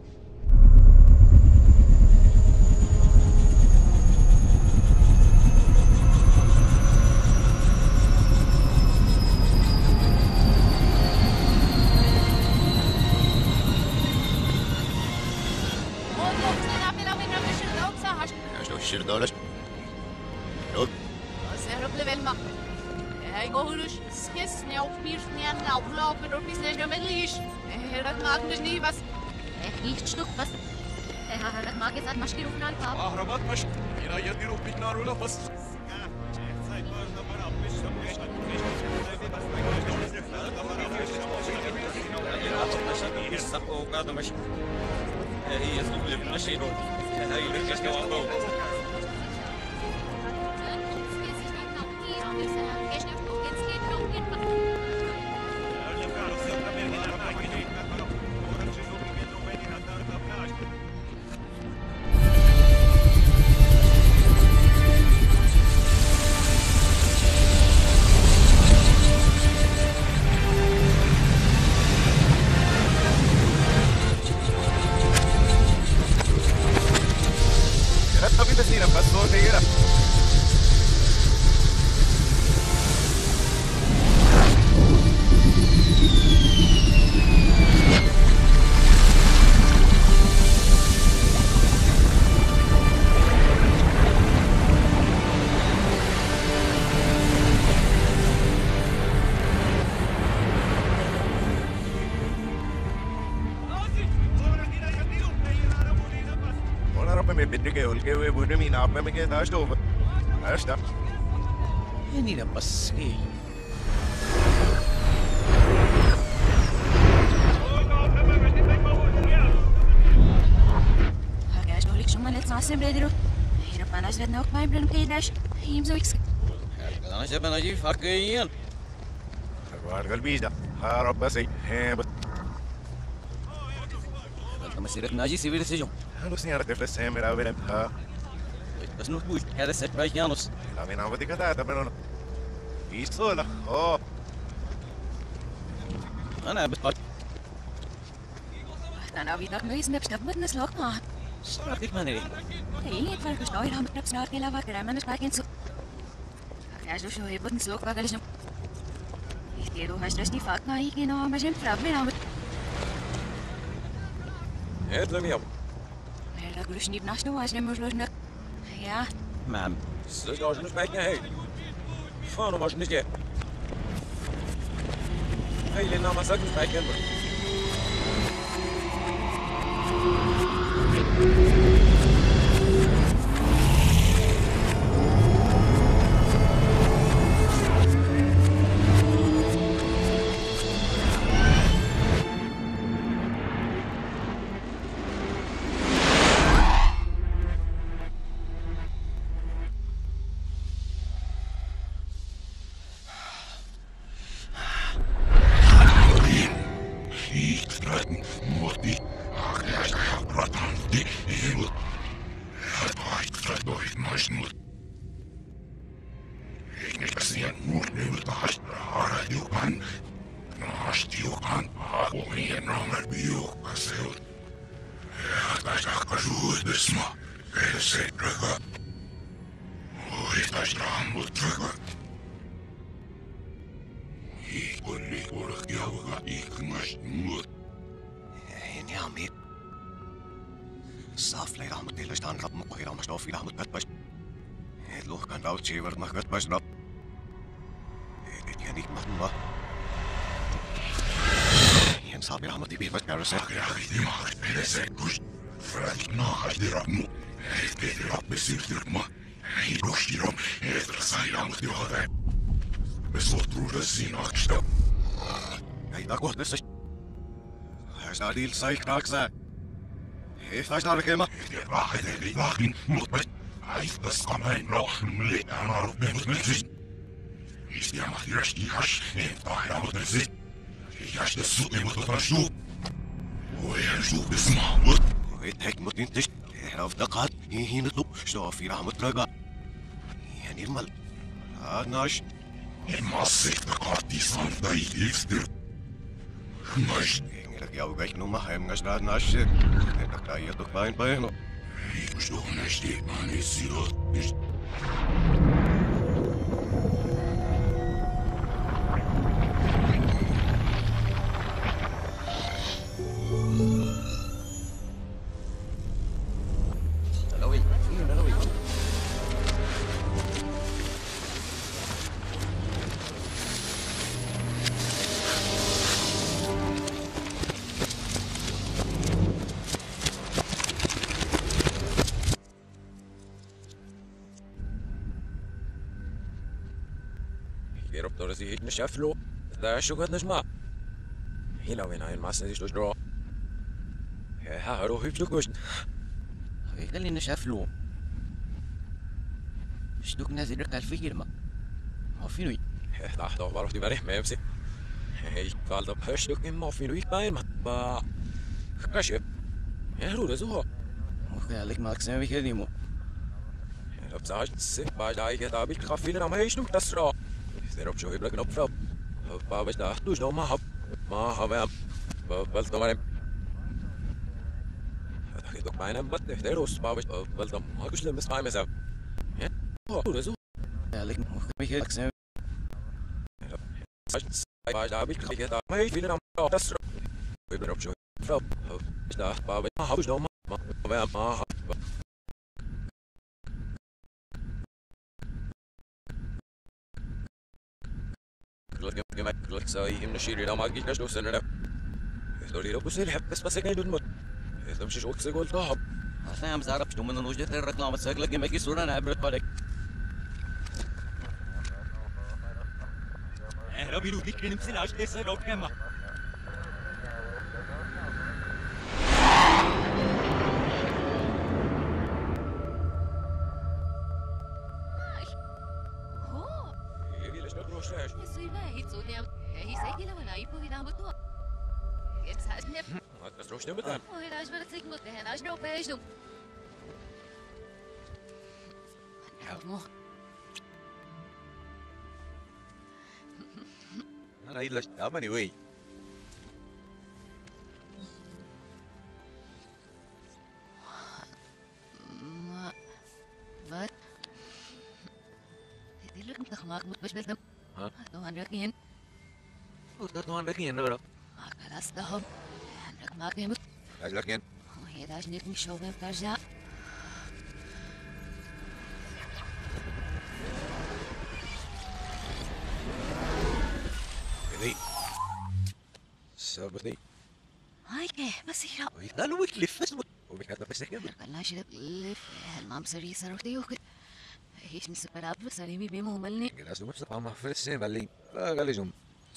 Speaker 4: $10. Goed.
Speaker 9: Zeg op de Wilma. Hij gaat dus schissen op meer snel aflopen door die snelle middels. Dat maakt dus niet was.
Speaker 3: Niet stuk was. Dat maakt het maar schierig naar het
Speaker 5: Ah, rabat mas. Hier je die op ik naar Olaf was.
Speaker 1: Niet dat passie.
Speaker 3: Hagaas nog liks om aan het zassen bredero. Hier op alles werd nog mijn blum keedash. Hier zo ik.
Speaker 1: Dan is het bijna je fucking.
Speaker 7: Waar galbies dat? Harop bas hij.
Speaker 1: Dat is het naji civilisation.
Speaker 7: Hallo senhora, te fles hem era verem. Ha.
Speaker 1: Dat is nog goed. Het is het bij Janus.
Speaker 7: La vena wat ik had, maar dan. Is sola. Oh.
Speaker 1: أنا بطل
Speaker 3: أنا أبي ذاك نويز نبش تبت نسلوك ما
Speaker 1: صراحتك ما نريد
Speaker 3: هي تفرق شلون هم نبش نار كلا وكرا ما نش باكين سو أخي شو هي بت نسلوك باقلش Quiero hacer esta faca y que no me siempre abrirá.
Speaker 5: Het lem je op.
Speaker 3: Maar dat is niet naast de was, neem maar ja.
Speaker 1: Ma'am.
Speaker 5: Ze is een spijtje heen. Van hem als niet je. Hele naam als een spijtje.
Speaker 7: Adil sai kraksa. Eftaş narkema. Rahat eli lakin mutbet. Ayftas kamain rohum li anaruf bemutmezis. İstiya mahtiraş dihaş. Eftahira mutmezis. Yaş da su emutmezis. ويرجو باسمه ويتهك متنتش اعرف دقات هنا طب شو في رحمة رجع يعني المل هادناش المعصيك دقات دي صنف دايت يكستر مش لك يا وجاك نوما هايم ناش ناش لك لا يدك باين باين مش دوخ ناشتي ماني الزيروت مش
Speaker 5: شافلو لا شو قد نجمع هنا وين هاي المعسل دي شلون ها روحي بشوكوش
Speaker 1: قال لي نشافلو شدوك نازل ركع الفيرما ما فينو
Speaker 5: لحظة بعرف دي بريح ما يمسك هي قال طب هشدوك ما فينو يكباين ما كشف يا رورة زوها
Speaker 1: وقال لك ما أقسم بكلمه
Speaker 5: بزاج سك باج داي كده بيك خافين أنا ما يشنوك تسرع Serop شو يبلغ نبفر بابش ده دوش نو ما هب بل تمام هذا دوك باينه بس تهدروس بابش بل تم ما كش لمس باي مسا هو رزو
Speaker 1: لك مخبي اقسم
Speaker 5: باج ده بيك كده ما يفين انا تسر يبلغ شو يبلغ ده بابش ما هبش نو ما لك ساي من الشيء اللي ما قلت نشلو سنة دوري ربو سير حب بس كاين دون مت إذا مش وقت سيقول طاحب
Speaker 1: أنا مش عارف شو من الوجه الرقم بس لك ما يصير أنا عبرت بالك ربي لو ديك نمسي عاش ليس لو كما
Speaker 5: Strasznie pytam.
Speaker 3: Oj, raz wracaj mu ten, aż no pejdu.
Speaker 2: أنا إلا شتامني وي
Speaker 3: Wat? Dit lukt me gemaakt moet best wel.
Speaker 5: Huh?
Speaker 3: Doe aan in.
Speaker 2: وقت طبعا لكن نقرا
Speaker 3: خلاص لهم عندك ما قيمت
Speaker 2: لكن
Speaker 3: وهي داجنك مش شوقي بترجع
Speaker 2: ذي سبتي
Speaker 3: هاي كيف بصيرة
Speaker 2: ويقالوا يكلف اسمه وبكتب بس كده
Speaker 3: قلنا شرب لف المام سري سرتي وكده هيش نسبر أبو سليمي بيمو ملني
Speaker 2: كده اسمه بس طعمه في السين باللي لا قال جم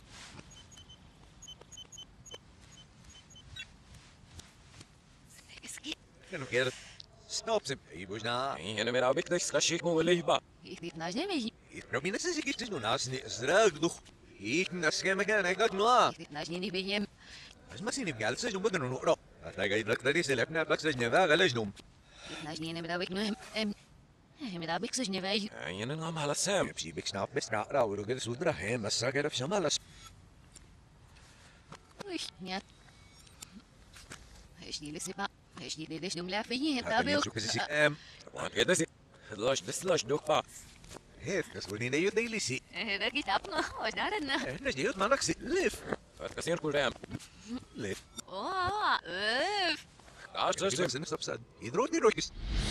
Speaker 3: اسكي
Speaker 2: كانوا كده ستوب سم يبوجنا
Speaker 5: هنا مرا بك تسكشيك مو اللي يبا
Speaker 3: يخديت ناجي ميجي
Speaker 2: ربي نسي كيف تجنو ناسني ازرق دخ هيك ناس كما كان هيك نوا
Speaker 3: يخديت ناجي بيهم
Speaker 2: بس ما سيني بقال سجن بدنا نقرا هتلاقي لك دريس لفنا بك سجن ذا غلجنهم
Speaker 3: يخديت ناجي مدابك مهم مدابك سجن باي
Speaker 5: هنا نعم على سام
Speaker 2: يمشي بك سناب بس نقرا ورجل سودرا هم بس كده في شمال
Speaker 3: ويش نيات هيش دي لسبا هيش دي ليش نملا فيه تابيو
Speaker 2: شو كذا ام
Speaker 5: وان كده سي لاش بس لاش دوكا
Speaker 2: هيف كسوني نيو ديلي سي
Speaker 3: هذا كتابنا وش دارنا
Speaker 2: احنا جيت ما نكسي ليف
Speaker 5: كثير كل رام
Speaker 2: ليف
Speaker 3: اوه اف
Speaker 5: عاش
Speaker 2: بس
Speaker 5: تسلم
Speaker 2: نسبسد يدروش روكس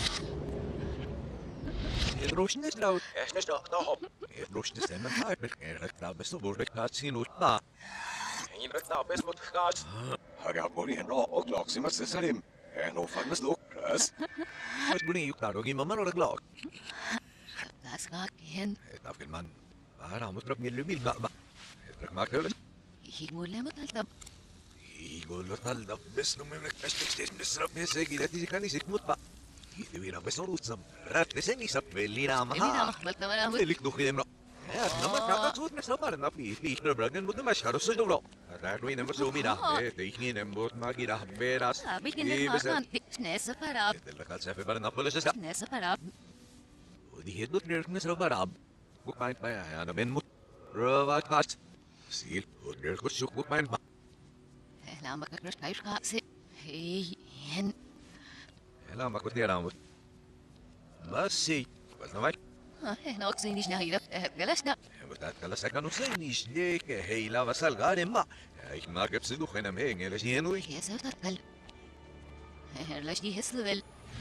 Speaker 2: يدروش نسلاو
Speaker 5: ايش نشتاق طاهم
Speaker 2: يدروش نسلم هاي بالكير بس بورك كاتسين وطا
Speaker 5: هين رتنا بس متخاش
Speaker 7: هرجعوني هنا أطلق سمس سليم أنا فهمت لك راس
Speaker 2: مش بني يقدروا جيم ما مرة غلاك
Speaker 3: خلاص كاكين
Speaker 2: تعرف كمان أنا مطرب من اللي بالبقبق يترك معك ولا
Speaker 3: يقول لي مطلب
Speaker 2: يقول له طلع بس لما منك تشتيش نسرب نسيجي لا تيجي كاني سيك مطبع يدوينا بس نروتسم رات نسيني سب اللي نعم
Speaker 3: اللي نعم قبلت وانا
Speaker 2: اللي كدوخي دمرا نما كاكا صوت نسرب على في نبرغن مدة مشهر السجدورو هتعرفين نمبر ميرا تيجي نمبر ما جيرا بيراس
Speaker 3: بيجي نخان ناس فراب
Speaker 2: اللي قال سافي برنا بولش
Speaker 3: ناس فراب
Speaker 2: ودي هدو تنرك نسرب براب بوكاين بايا أنا بين مت روات كات سيل ونرك شوك بوكاين با
Speaker 3: لا ما كرش كايش كاسي هي ين
Speaker 2: لا ما كنت يرامت بس سي بس نماك
Speaker 3: هنا أقصيني شناهيرة جلسنا
Speaker 2: بتاعت سكانو سينيش ليك هي لا بس الغارم ما هي ما كبسدو خنا مين ليش ينوي
Speaker 3: يا سوت أتكل ليش دي هسلويل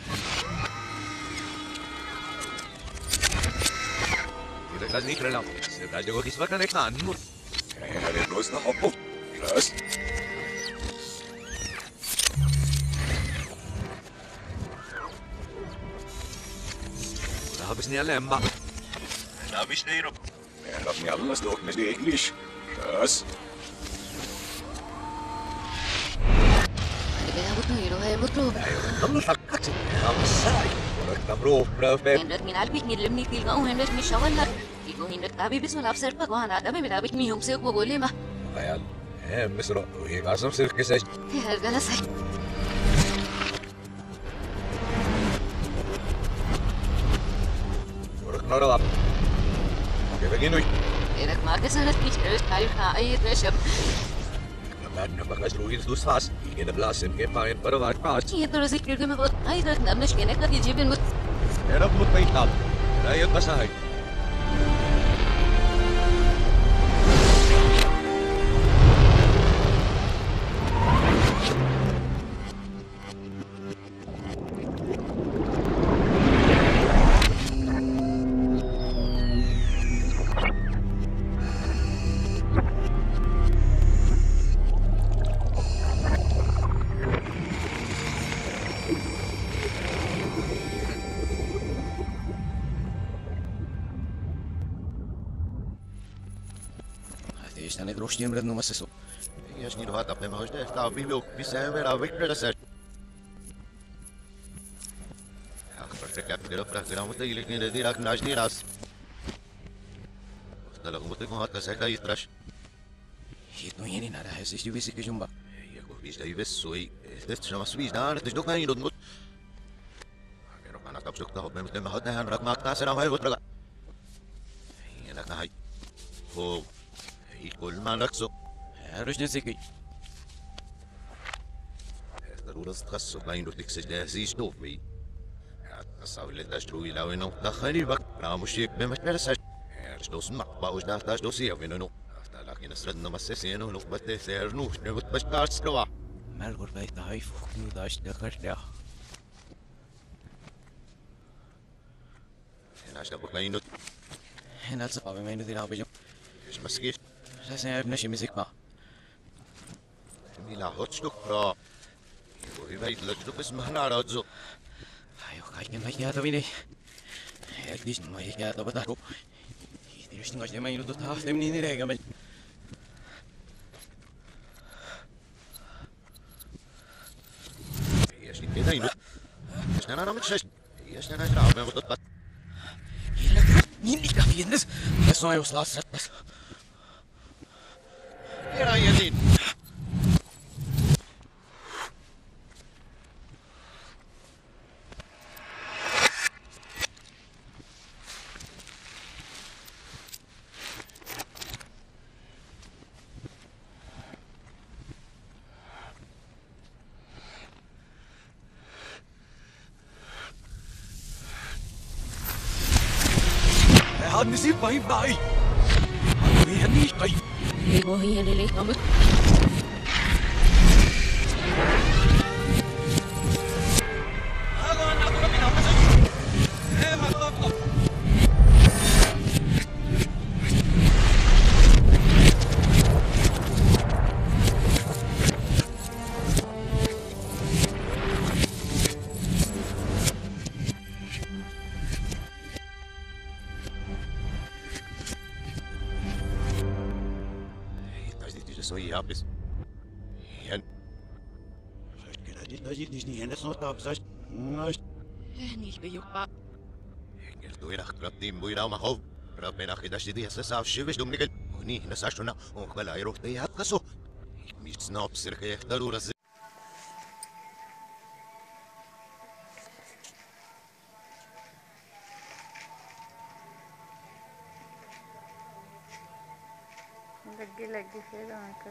Speaker 2: إذا كان نيكر لام سيدا جو كيس بكان إكان نور
Speaker 7: هذا الروز نحبه راس
Speaker 2: لا بسني على ما
Speaker 7: لا مش نيرو ربني الله سلوك مش دي إنجليش راس
Speaker 3: أنا بتو يرو هاي بتو
Speaker 2: نمو حقك يا مساي ولك تمرو برافيك
Speaker 3: هندرت من قلبك نلمني في القاو هندرت من شغلنا يقول هندرت تابي بسم الله بسرقك وأنا أدمي بدابك ميهم سيوك وقولي ما
Speaker 2: خيال مصر وهي قاسم سير كساج
Speaker 3: يا الجلسة
Speaker 2: ورك نورا كيف جينوي
Speaker 3: إذا ما كسرت كيش عرس تاريخنا أي تشب
Speaker 2: لما نبغى نروح دوس فاس يجينا بلاسم كيف ما ينبرر واحد فاس
Speaker 3: يدرس يكرر ما بقول هاي درت نبنش كأنك قد يجيب المت
Speaker 2: يا رب متبيتنا لا يبقى هاي
Speaker 1: Ești negru știm red nu mă se so.
Speaker 4: Ești ni doar pe mă știi, stau bibliu, biserica, victoria să. Acum că de la frate, am uitat ile când de la naș diras. Dar la cum te cum hat să ca istraș.
Speaker 1: Hit nu yeni nada hesi știu visi că jumba.
Speaker 4: E cu vis de ives soi, este ce mă sui, dar te duc ai nu. Pero kana kap suk ta hob me me hat han rak mak ta sera mai gotra. Ina ka hai. Ho. Ikol man rakso.
Speaker 1: Arăși de zic.
Speaker 4: ضرورة تخصص بين تكسج جاهزيش توفي تصاوي اللي تشتروي لو انه تخلي بك راه مش بما ترسج ايش دوس ما باوش ده تاش دوسي او انه لكن نسردنا مسسين ونقبت سيرنوش نقبت بشكار سكوا
Speaker 2: مال غربة ضعيف وكيو داشت دكرت
Speaker 4: هنا اشتبك بينو
Speaker 2: هنا تصبح بما إنه ذي العبجم
Speaker 4: ايش مسكيش
Speaker 2: ساسا ابنشي مسك
Speaker 4: ميلا هوتشتوك برا ويبيت لجدوك اسمه نارادزو
Speaker 2: أيوة كاين ما يا تبيني يكديش ما يا تبتاكو يديرش نقاش ما ينو تتعرف منين راجع من
Speaker 4: ايش كده ينو ايش انا متشش ايش انا اشرب ما بتطبط
Speaker 2: مين اللي كافي الناس بس ما يوصل بس
Speaker 4: يا يدين
Speaker 2: هاد نسيب باي باي هني باي
Speaker 3: Ego hi en el kamu.
Speaker 4: soy apes. Jan.
Speaker 7: Vielleicht geht nicht hin, das noch da, sagst
Speaker 9: Nicht bejubbar.
Speaker 4: قلت وين اخ ربي مبوينا وما خوف ربنا اخي داش دي هسه شفش دوم نقل وني نساشنا وقبل يروح تي هكسو مش سناب سرك يختاروا رز
Speaker 6: लगी फिर आकर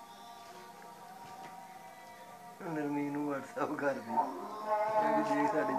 Speaker 10: ਨਰਮੀ ਨੂੰ WhatsApp ਕਰ ਦੇ ਕਿ ਦੇਖ ਸਾਡੇ